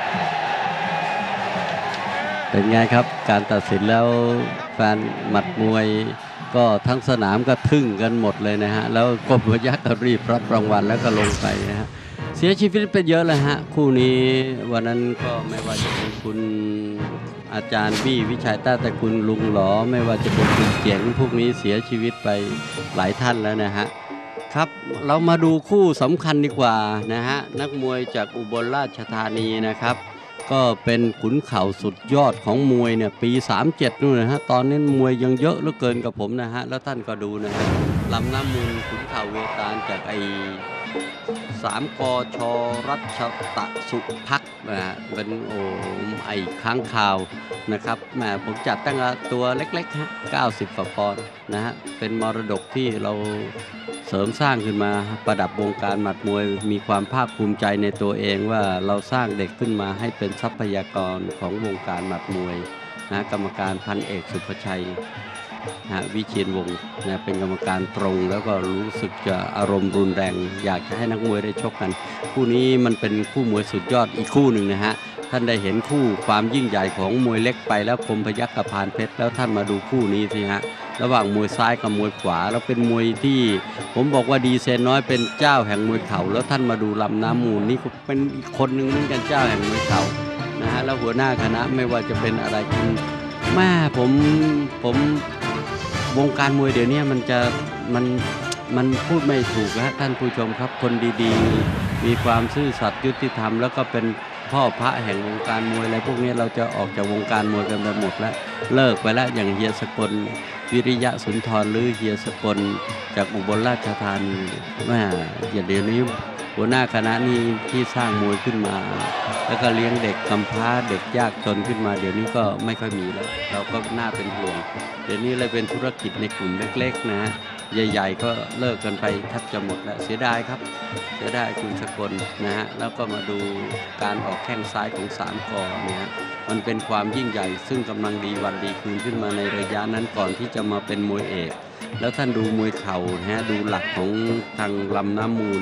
เป็นไงครับการตัดสินแล้วแฟนหมัดมวยก็ทั้งสนามก็ทึ่งกันหมดเลยนะฮะแล้วกบพยัคฆ์ก็รีบรับรางวัลแล้วก็ลงไปนะฮะเสียชีวิตเป็นเยอะเลยฮะคู่นี้วันนั้นก็ไม่ว่าจะเป็นคุณอาจารย์บี้วิชัยต้าตระกูลลุงหลอไม่ว่าจะเป็นคุณเจ๋งพวกนี้เสียชีวิตไปหลายท่านแล้วนะฮะครับเรามาดูคู่สำคัญดีกว่านะฮะนักมวยจากอุบลราชธานีนะครับก็เป็นขุนเข่าสุดยอดของมวยเนี่ยปีสามเจ็ดนู่นนะฮะตอนนี้มวยยังเยอะเหลือเกินกับผมนะฮะแล้วท่านก็ดูนะฮะลำน้ำมูลขุนเข่าเวตาลจากไอสามกชรัชตะสุพักนะฮะเป็นโอ้ไอค้างข่าวนะครับแหมผมจัดตั้งตัวเล็กๆฮะเก้าสิบกว่าปอนด์นะฮะเป็นมรดกที่เราเสริมสร้างขึ้นมาประดับวงการหมัดมวยมีความภาคภูมิใจในตัวเองว่าเราสร้างเด็กขึ้นมาให้เป็นทรัพยากรของวงการหมัดมวยนะกรรมการพันเอกสุภชัยนะวิเชียรวงศ์นะเป็นกรรมการตรงแล้วก็รู้สึกจะอารมณ์รุนแรงอยากจะให้นักมวยได้ชกกันคู่นี้มันเป็นคู่มวยสุดยอดอีกคู่หนึ่งนะฮะท่านได้เห็นคู่ความยิ่งใหญ่ของมวยเล็กไปแล้วคมพยัคฆ์กับพานเพชรแล้วท่านมาดูคู่นี้สิฮะระหว่างมวยซ้ายกับมวยขวาแล้วเป็นมวยที่ผมบอกว่าดีเซนน้อยเป็นเจ้าแห่งมวยเข่าแล้วท่านมาดูลำน้ำมูลนี่เป็นอีกคนหนึ่งเหมือนกันเจ้าแห่งมวยเข่านะฮะแล้วหัวหน้าคณะไม่ว่าจะเป็นอะไรคุณแม่ผมผมวงการมวยเดี๋ยวนี้มันจะมันมันพูดไม่ถูกนะท่านผู้ชมครับคนดีๆมีความซื่อสัตย์ยุติธรรมแล้วก็เป็นพ่อพระแห่งวงการมวยอะไรพวกนี้เราจะออกจากวงการมวยกันไปหมดแล้วเลิกไปแล้วอย่างเฮียสกลวิริยะสุนทรหรือเฮียสกลจากอุบลราชธานีแม่อย่างเดี๋ยวนี้หัวหน้าคณะนี้ที่สร้างมวยขึ้นมาแล้วก็เลี้ยงเด็กกำพร้าเด็กยากจนขึ้นมาเดี๋ยวนี้ก็ไม่ค่อยมีแล้วเราก็น่าเป็นห่วงเดี๋ยวนี้เลยเป็นธุรกิจในกลุ่มเล็กๆนะฮะใหญ่ๆก็เลิกกันไปแทบจะหมดแล้วเสียดายครับเสียดายคุณสกลนะฮะแล้วก็มาดูการออกแข้งซ้ายของสามกอเนี่ยฮะมันเป็นความยิ่งใหญ่ซึ่งกำลังดีวันดีคืนขึ้นมาในระยะนั้นก่อนที่จะมาเป็นมวยเอกแล้วท่านดูมวยเข่านะฮะดูหลักของทางลำน้ำมูล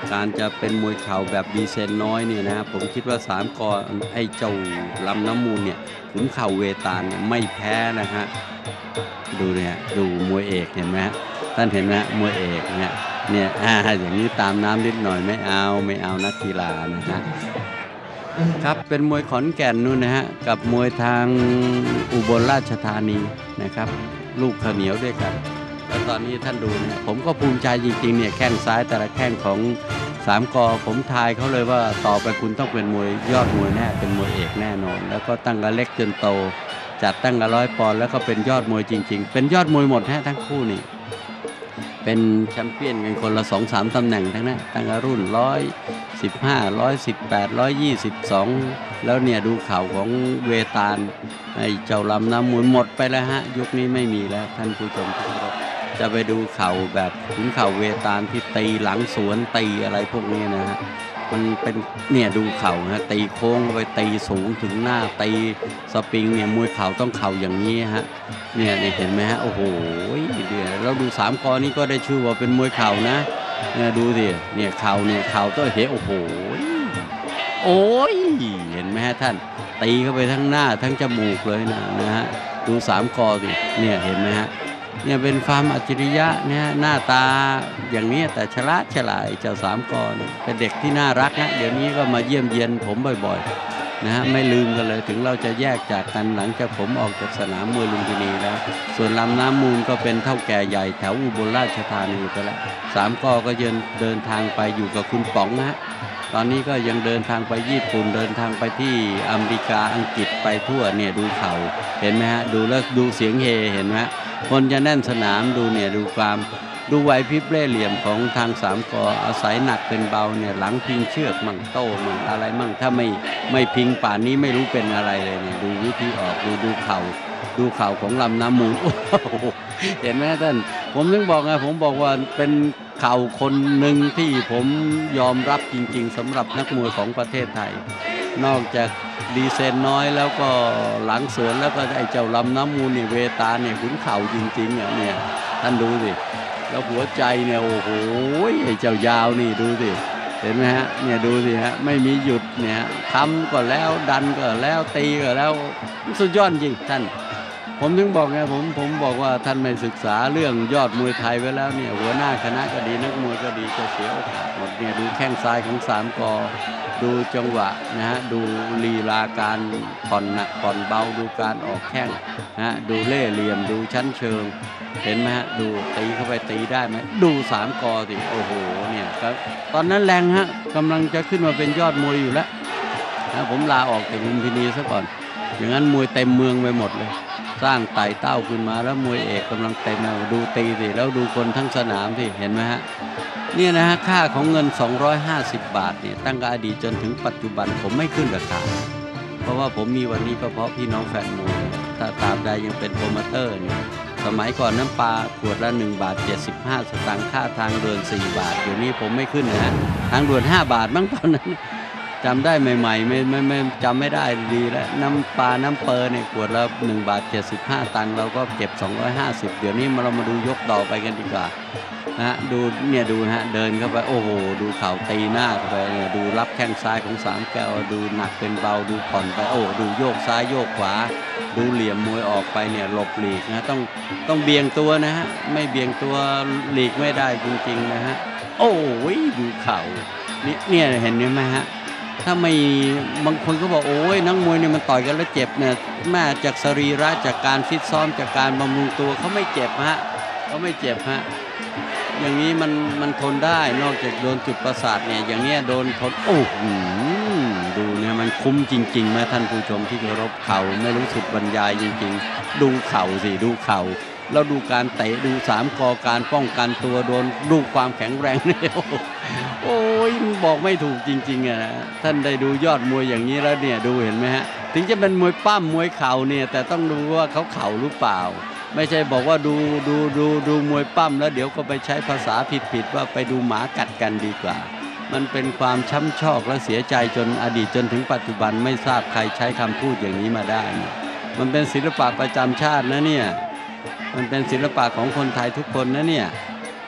การจะเป็นมวยเข่าแบบดีเซนน้อยเนี่ยนะผมคิดว่าสามกอไอ้เจ้าลำน้ำมูลเนี่ยขุนเข่าเวตาลเนี่ยไม่แพ้นะฮะดูเนี่ยดูมวยเอกเห็นไหมฮะท่านเห็นไหมมวยเอกเนี่ยเนี่ยอ่าอย่างนี้ตามน้ำนิดหน่อยไม่เอาไม่เอานักกีฬานะฮะครับเป็นมวยขอนแก่นนู่นนะฮะกับมวยทางอุบลราชธานีนะครับลูกข้าวเหนียวด้วยกันแล้วตอนนี้ท่านดูเนี่ยผมก็ภูมิใจจริงๆเนี่ยแข้งซ้ายแต่ละแข้งของสามกอผมทายเขาเลยว่าต่อไปคุณต้องเป็นมวยยอดมวยแน่เป็นมวยเอกแน่นอนแล้วก็ตั้งแต่เล็กจนโตจัดตั้งแต่ร้อยปอนด์แล้วก็เป็นยอดมวยจริงๆเป็นยอดมวยหมดฮะทั้งคู่นี่เป็นแชมเปี้ยนกันคนละสองสามตำแหน่งทั้งนั้นตั้งแต่รุ่นร้อยสิบห้าร้อยสิบแปดร้อยยี่สิบสองแล้วเนี่ยดูเข่าของเวตาลไอ้เจ้าลำน้ำมูลหมดไปแล้วฮะยุคนี้ไม่มีแล้วท่านผู้ชมทุกท่านจะไปดูเข่าแบบขุนเข่าเวตาลที่ตีหลังสวนตีอะไรพวกนี้นะฮะมันเป็นเนี่ยดูเข่าฮะตีโค้งไปตีสูงถึงหน้าตีสปริงเนี่ยมวยเข่าต้องเข่าอย่างนี้ฮะเนี่ยเห็นไหมฮะโอ้โหเดี๋ยวเราดูสามกอนี้ก็ได้ชื่อว่าเป็นมวยเข่านะเนี่ยดูสิเนี่ยเข่าเนี่ยเข่าต้องเห็นโอ้โหโอ้ยเห็นไหมฮะท่านตีเข้าไปทั้งหน้าทั้งจมูกเลยนะนะฮะดูสามกอสิเนี่ยเห็นไหมฮะเนี่ยเป็นความอัจฉริยะเนี่ยหน้าตาอย่างนี้แต่ฉลาดฉลาดเจ้าสามกอเป็นเด็กที่น่ารักนะเดี๋ยวนี้ก็มาเยี่ยมเยียนผมบ่อยๆนะฮะไม่ลืมกันเลยถึงเราจะแยกจากกันหลังจากผมออกจากสนามมวยลุมพินีแล้วส่วนลำน้ำมูลก็เป็นเท่าแก่ใหญ่แถวอุบลราชธานีไปแล้วสามกอก็ยังเดินทางไปอยู่กับคุณป๋องนะฮะตอนนี้ก็ยังเดินทางไปญี่ปุ่นเดินทางไปที่อเมริกาอังกฤษไปทั่วเนี่ยดูเข่าเห็นไหมฮะดูแล้วดูเสียงเฮเห็นไหมคนจะแน่นสนามดูเนี่ยดูความดูไหวพริบเล่ห์เหลี่ยมของทางสามกออาศัยหนักเป็นเบาเนี่ยหลังพิงเชือกมั่งโต้มั่งอะไรมั่งถ้าไม่ไม่พิงป่านนี้ไม่รู้เป็นอะไรเลยเนี่ยดูวิธีออกดูดูเข่าดูเข่าของลำน้ำมูลโอ้โหเห็นไหมท่านผมถึงบอกไงผมบอกว่าเป็นเข่าคนหนึ่งที่ผมยอมรับจริงๆสำหรับนักมวยของประเทศไทยนอกจากดีเซนน้อยแล้วก็หลังสวนแล้วก็ไอ้เจ้าลำน้ำมูลนี่เวตาเนี่ยขุนเข่าจริงๆอ่ะเนี่ยท่านดูสิแล้วหัวใจเนี่ยโอ้โหไอ้เจ้ายาวนี่ดูสิเห็นไหมฮะเนี่ยดูสิฮะไม่มีหยุดเนี่ยทำก็แล้วดันก็แล้วตีก็แล้วสุดยอดจริงท่านผมถึงบอกไงผมผมบอกว่าท่านไม่ศึกษาเรื่องยอดมวยไทยไว้แล้วเนี่ยหัวหน้าคณะก็ดีนักมวยก็ดีจะเสียโอกาสหมดเนี่ยดูแข้งซ้ายของสามกอดูจังหวะนะฮะดูลีลาการผ่อนหนักผ่อนเบาดูการออกแข้งนะฮะดูเล่ห์เหลี่ยมดูชั้นเชิงเห็นไหมฮะดูตีเข้าไปตีได้ไหมดูสามกอสิโอ้โหเนี่ยครับตอนนั้นแรงฮะกำลังจะขึ้นมาเป็นยอดมวยอยู่แล้วนะผมลาออกจากลุมพินีซะก่อนอย่างนั้นมวยเต็มเมืองไปหมดเลยสร้างไต่เต้าขึ้นมาแล้วมวยเอกกำลังเต็มดูตีสิแล้วดูคนทั้งสนามสิเห็นไหมฮะเนี่ยนะฮะค่าของเงินสองร้อยห้าสิบบาทเนี่ยตั้งแต่อดีตจนถึงปัจจุบันผมไม่ขึ้นราคาเพราะว่าผมมีวันนี้ก็เพราะพี่น้องแฟนมวยถ้าตราบใดยังเป็นโปรโมเตอร์เนี่ยสมัยก่อนน้ำปลาขวดละหนึ่งบาทเจ็ดสิบห้าสตางค์ค่าทางด่วนสี่บาทเดี๋ยวนี้ผมไม่ขึ้นนะฮะทางด่วนห้าบาทมั้งตอนนั้นจำได้ใหม่ๆไม่ไม่ไม่จำไม่ได้ดีแล้วน้ำปลาน้ำเปอร์เนี่ยขวดละหนึ่งบาทเจ็ดสิบห้าตังค์เราก็เก็บสองร้อยห้าสิบเดี๋ยวนี้มาเรามาดูยกต่อไปกันดีกว่านะฮะดูเนี่ยดูฮะเดินเข้าไปโอ้โหดูเข่าตีหน้าเข้าไปเนี่ยดูรับแข้งซ้ายของสามแก้วดูหนักเป็นเบาดูผ่อนไปโอ้ดูโยกซ้ายโยกขวาดูเหลี่ยมมวยออกไปเนี่ยหลบหลีกนะต้องต้องเบี่ยงตัวนะฮะไม่เบี่ยงตัวหลีกไม่ได้จริงๆนะฮะโอ้ยดูเข่านี่เนี่ยเห็นไหมฮะถ้าไม่บางคนก็บอกโอ้ยนักมวยเนี่ยมันต่อยกันแล้วเจ็บเนี่ยแม่จากสรีระจากการฟิตซ้อมจากการบำรุงตัวเขาไม่เจ็บฮะเขาไม่เจ็บฮะอย่างนี้มันมันทนได้นอกจากโดนจุดประสาทเนี่ยอย่างเนี้ยโดนทนโอ้โหดูเนี่ยมันคุ้มจริงๆไหมท่านผู้ชมที่เคารพเข่าไม่รู้สึกบรรยายจริงๆดูเข่าสิดูเข่าแล้วดูการเตะดูสามกอการป้องกันตัวโดนดูความแข็งแรงเนี่ยโอ้ยบอกไม่ถูกจริงๆอะนะท่านได้ดูยอดมวยอย่างนี้แล้วเนี่ยดูเห็นไหมฮะถึงจะเป็นมวยปั้มมวยเข่าเนี่ยแต่ต้องดูว่าเขาเข่าหรือเปล่าไม่ใช่บอกว่าดูดูดูดูมวยปั้มแล้วเดี๋ยวก็ไปใช้ภาษาผิดๆว่าไปดูหมากัดกันดีกว่ามันเป็นความช้ำชอกและเสียใจจนอดีตจนถึงปัจจุบันไม่ทราบใครใช้คำพูดอย่างนี้มาได้มันเป็นศิลปะประจำชาตินะเนี่ยมันเป็นศิลปะของคนไทยทุกคนนะเนี่ย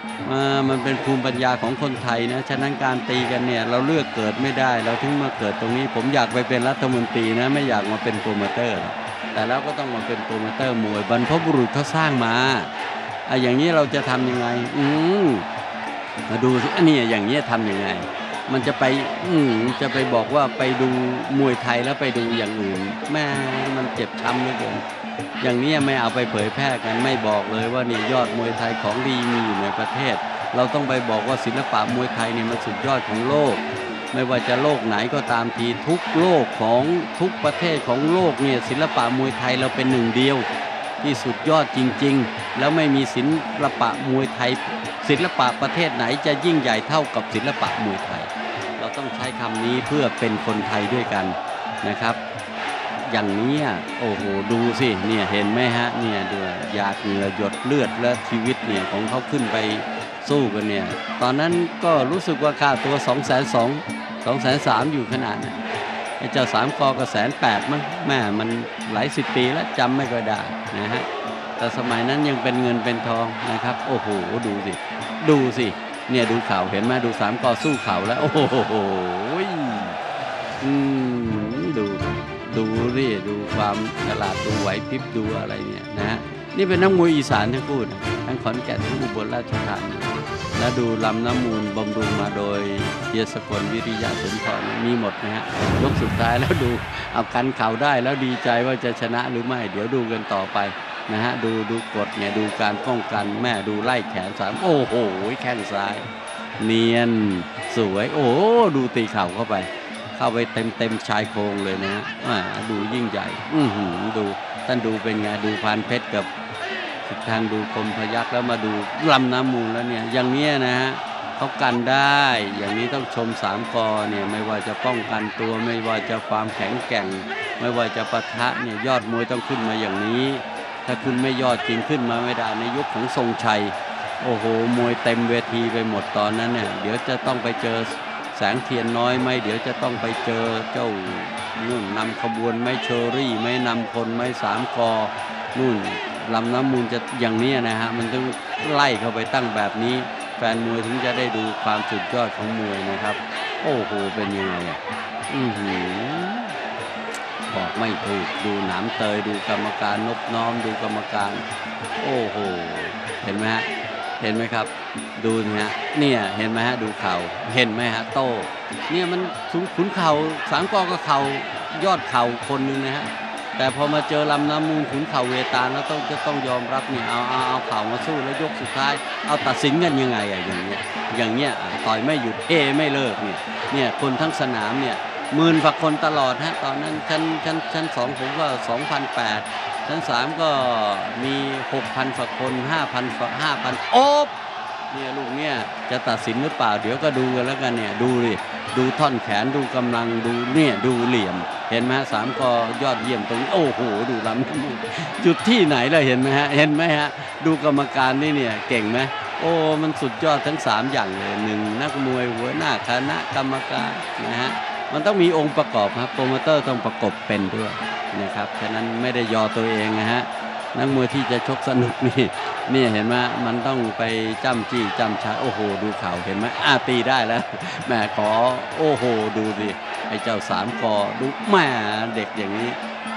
อ่ามันเป็นภูมิปัญญาของคนไทยนะฉะนั้นการตีกันเนี่ยเราเลือกเกิดไม่ได้เราถึงมาเกิดตรงนี้ผมอยากไปเป็นรัฐมนตรีนะไม่อยากมาเป็นโปรโมเตอร์แต่แล้วก็ต้องมาเป็นโปรโมเตอร์มวยบรรพบุรุษเขาสร้างมาอ่ะอย่างนี้เราจะทำยังไงอืมมาดูสิอันนี้อย่างนี้ทำยังไงมันจะไปอืมจะไปบอกว่าไปดูมวยไทยแล้วไปดูอย่างอื่นแม่มันเจ็บช้ำเหลือเกินอย่างนี้ไม่เอาไปเผยแพร่กันไม่บอกเลยว่านี่ยอดมวยไทยของดีมีอยู่ในประเทศเราต้องไปบอกว่าศิลปะมวยไทยเนี่ยมันสุดยอดของโลกไม่ว่าจะโลกไหนก็ตามทีทุกโลกของทุกประเทศของโลกเนี่ยศิลปะมวยไทยเราเป็นหนึ่งเดียวที่สุดยอดจริงๆแล้วไม่มีศิลปะมวยไทยศิลปะประเทศไหนจะยิ่งใหญ่เท่ากับศิลปะมวยไทยเราต้องใช้คำนี้เพื่อเป็นคนไทยด้วยกันนะครับอย่างนี้โอ้โหดูสิเนี่ยเห็นไหมฮะเนี่ยดูหยาดเหงื่อหยดเลือดและชีวิตเนี่ยของเขาขึ้นไปสู้กันเนี่ยตอนนั้นก็รู้สึกว่าค่าตัวสองแสนสองสองแสนสามอยู่ขนาดนั้นไอ้เจ้าสามกอก็แสนแปดมั้งแม่มันหลายสิบปีแล้วจำไม่ค่อยได้นะฮะแต่สมัยนั้นยังเป็นเงินเป็นทองนะครับโอ้โหดูสิดูสิเนี่ยดูเข่าเห็นไหมดูสามกอสู้เข่าแล้วโอ้โหอืมดูดูดิดูความฉลาดดูไหวพริบดูอะไรเนี่ยนะฮะนี่เป็นนักมวยอีสานทั้งคู่นะทั้งขอนแก่นทั้งอุบลราชธานีแล้วดูลำน้ำมูลบำรุงมาโดยเฮียสกลวิริยะสุนทรมีหมดนะฮะยกสุดท้ายแล้วดูเอากันเข่าได้แล้วดีใจว่าจะชนะหรือไม่เดี๋ยวดูกันต่อไปนะฮะดูดูกดเนี่ยดูการป้องกันแม่ดูไล่แขนสามโอ้โหแข้งซ้ายเนียนสวยโอ้ดูตีเข่าเข้าไปเข้าไปเต็มเต็มชายโครงเลยนะฮะดูยิ่งใหญ่อือหือดูท่านดูเป็นไงดูพานเพชรกับทางดูคมพยัคฆ์แล้วมาดูลำน้ำมูลแล้วเนี่ยอย่างนี้นะฮะเขากันได้อย่างนี้ต้องชมสามกอเนี่ยไม่ว่าจะป้องกันตัวไม่ว่าจะความแข็งแกร่งไม่ว่าจะปะทะเนี่ยยอดมวยต้องขึ้นมาอย่างนี้ถ้าคุณไม่ยอดจริงขึ้นมาไม่ได้ในยุคของทรงชัยโอ้โหมวยเต็มเวทีไปหมดตอนนั้นเนี่ยเดี๋ยวจะต้องไปเจอแสงเทียนน้อยไหมเดี๋ยวจะต้องไปเจอเจ้านู่นนำขบวนไม้เชอรี่ไม้นำพลไม้สามกอนู่นลำน้ำมูลจะอย่างนี้นะฮะมันต้องไล่เข้าไปตั้งแบบนี้แฟนมวยถึงจะได้ดูความสุดยอดของมวยนะครับโอ้โหเป็นยังไงอ่ะอือหือบอกไม่ถูกดูหนามเตยดูกรรมการนบน้อมดูกรรมการโอ้โหเห็นไหมฮะเห็นไหมครับดูนะฮะเนี่ยเห็นไหมฮะดูเข่าเห็นไหมฮะโต้เนี่ยมันขุนเข่าสามกอก็เข่ายอดเข่าคนนึงนะฮะแต่พอมาเจอลำน้ำมูลขุนเข่าเวตาลแล้วต้องจะต้องยอมรับเนี่ยเอาเอาเอาเข่ามาสู้แล้วยกสุดท้ายเอาตัดสินกันยังไงอะอย่างเงี้ยอย่างเงี้ยต่อยไม่หยุดเอไม่เลิกเนี่ยเนี่ยคนทั้งสนามเนี่ยหมื่นกว่าคนตลอดฮะตอนนั้นชั้นชั้นชั้นสองผมก็สองพันแปดชั้นสามก็มีหกพันกว่าคนห้าพันห้าพันโอบเนี่ยลูกเนี่ยจะตัดสินหรือเปล่าเดี๋ยวก็ดูกันแล้วกันเนี่ยดูดิดูท่อนแขนดูกำลังดูเนี่ยดูเหลี่ยมเห็นไหมสามกอยอดเยี่ยมตรงนี้โอ้โหดูลำจุดที่ไหนเลยเห็นไหมฮะเห็นไหมฮะดูกรรมการนี่เนี่ยเก่งไหมโอ้มันสุดยอดทั้งสามอย่างเลยหนึ่งนักมวยหัวหน้าคณะกรรมการนะฮะมันต้องมีองค์ประกอบครับโปรโมเตอร์ต้องประกบเป็นด้วยนะครับฉะนั้นไม่ได้ยอตัวเองนะฮะนักมวยที่จะชกสนุกนี่นี่เห็นไหมมันต้องไปจ้ำจี้จ้ำชัยโอ้โหดูเข่าเห็นไหมอาตีได้แล้วแม่ขอโอ้โหดูดิไอ้เจ้าสามกอดูแม่เด็กอย่างนี้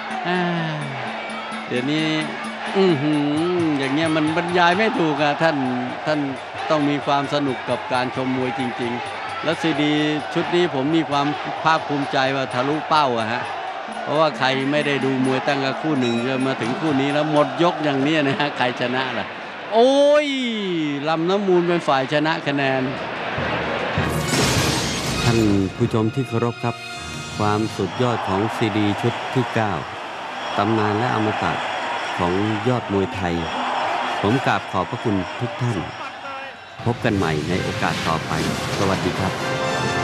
เดี๋ยวนี้อือหืออย่างเงี้ยมันบรรยายไม่ถูกอะท่านท่านต้องมีความสนุกกับการชมมวยจริงๆแล้วซีดีชุดนี้ผมมีความภาคภูมิใจว่าทะลุเป้าอะฮะเพราะว่าใครไม่ได้ดูมวยตั้งแต่คู่หนึ่งจนมาถึงคู่นี้แล้วหมดยกอย่างนี้นะฮะใครชนะล่ะโอ้ยลำน้ำมูลเป็นฝ่ายชนะคะแนนท่านผู้ชมที่เคารพครับความสุดยอดของซีดีชุดที่เก้าตำนานและอมตะของยอดมวยไทยผมกราบขอบพระคุณทุกท่านพบกันใหม่ในโอกาสต่อไปสวัสดีครับ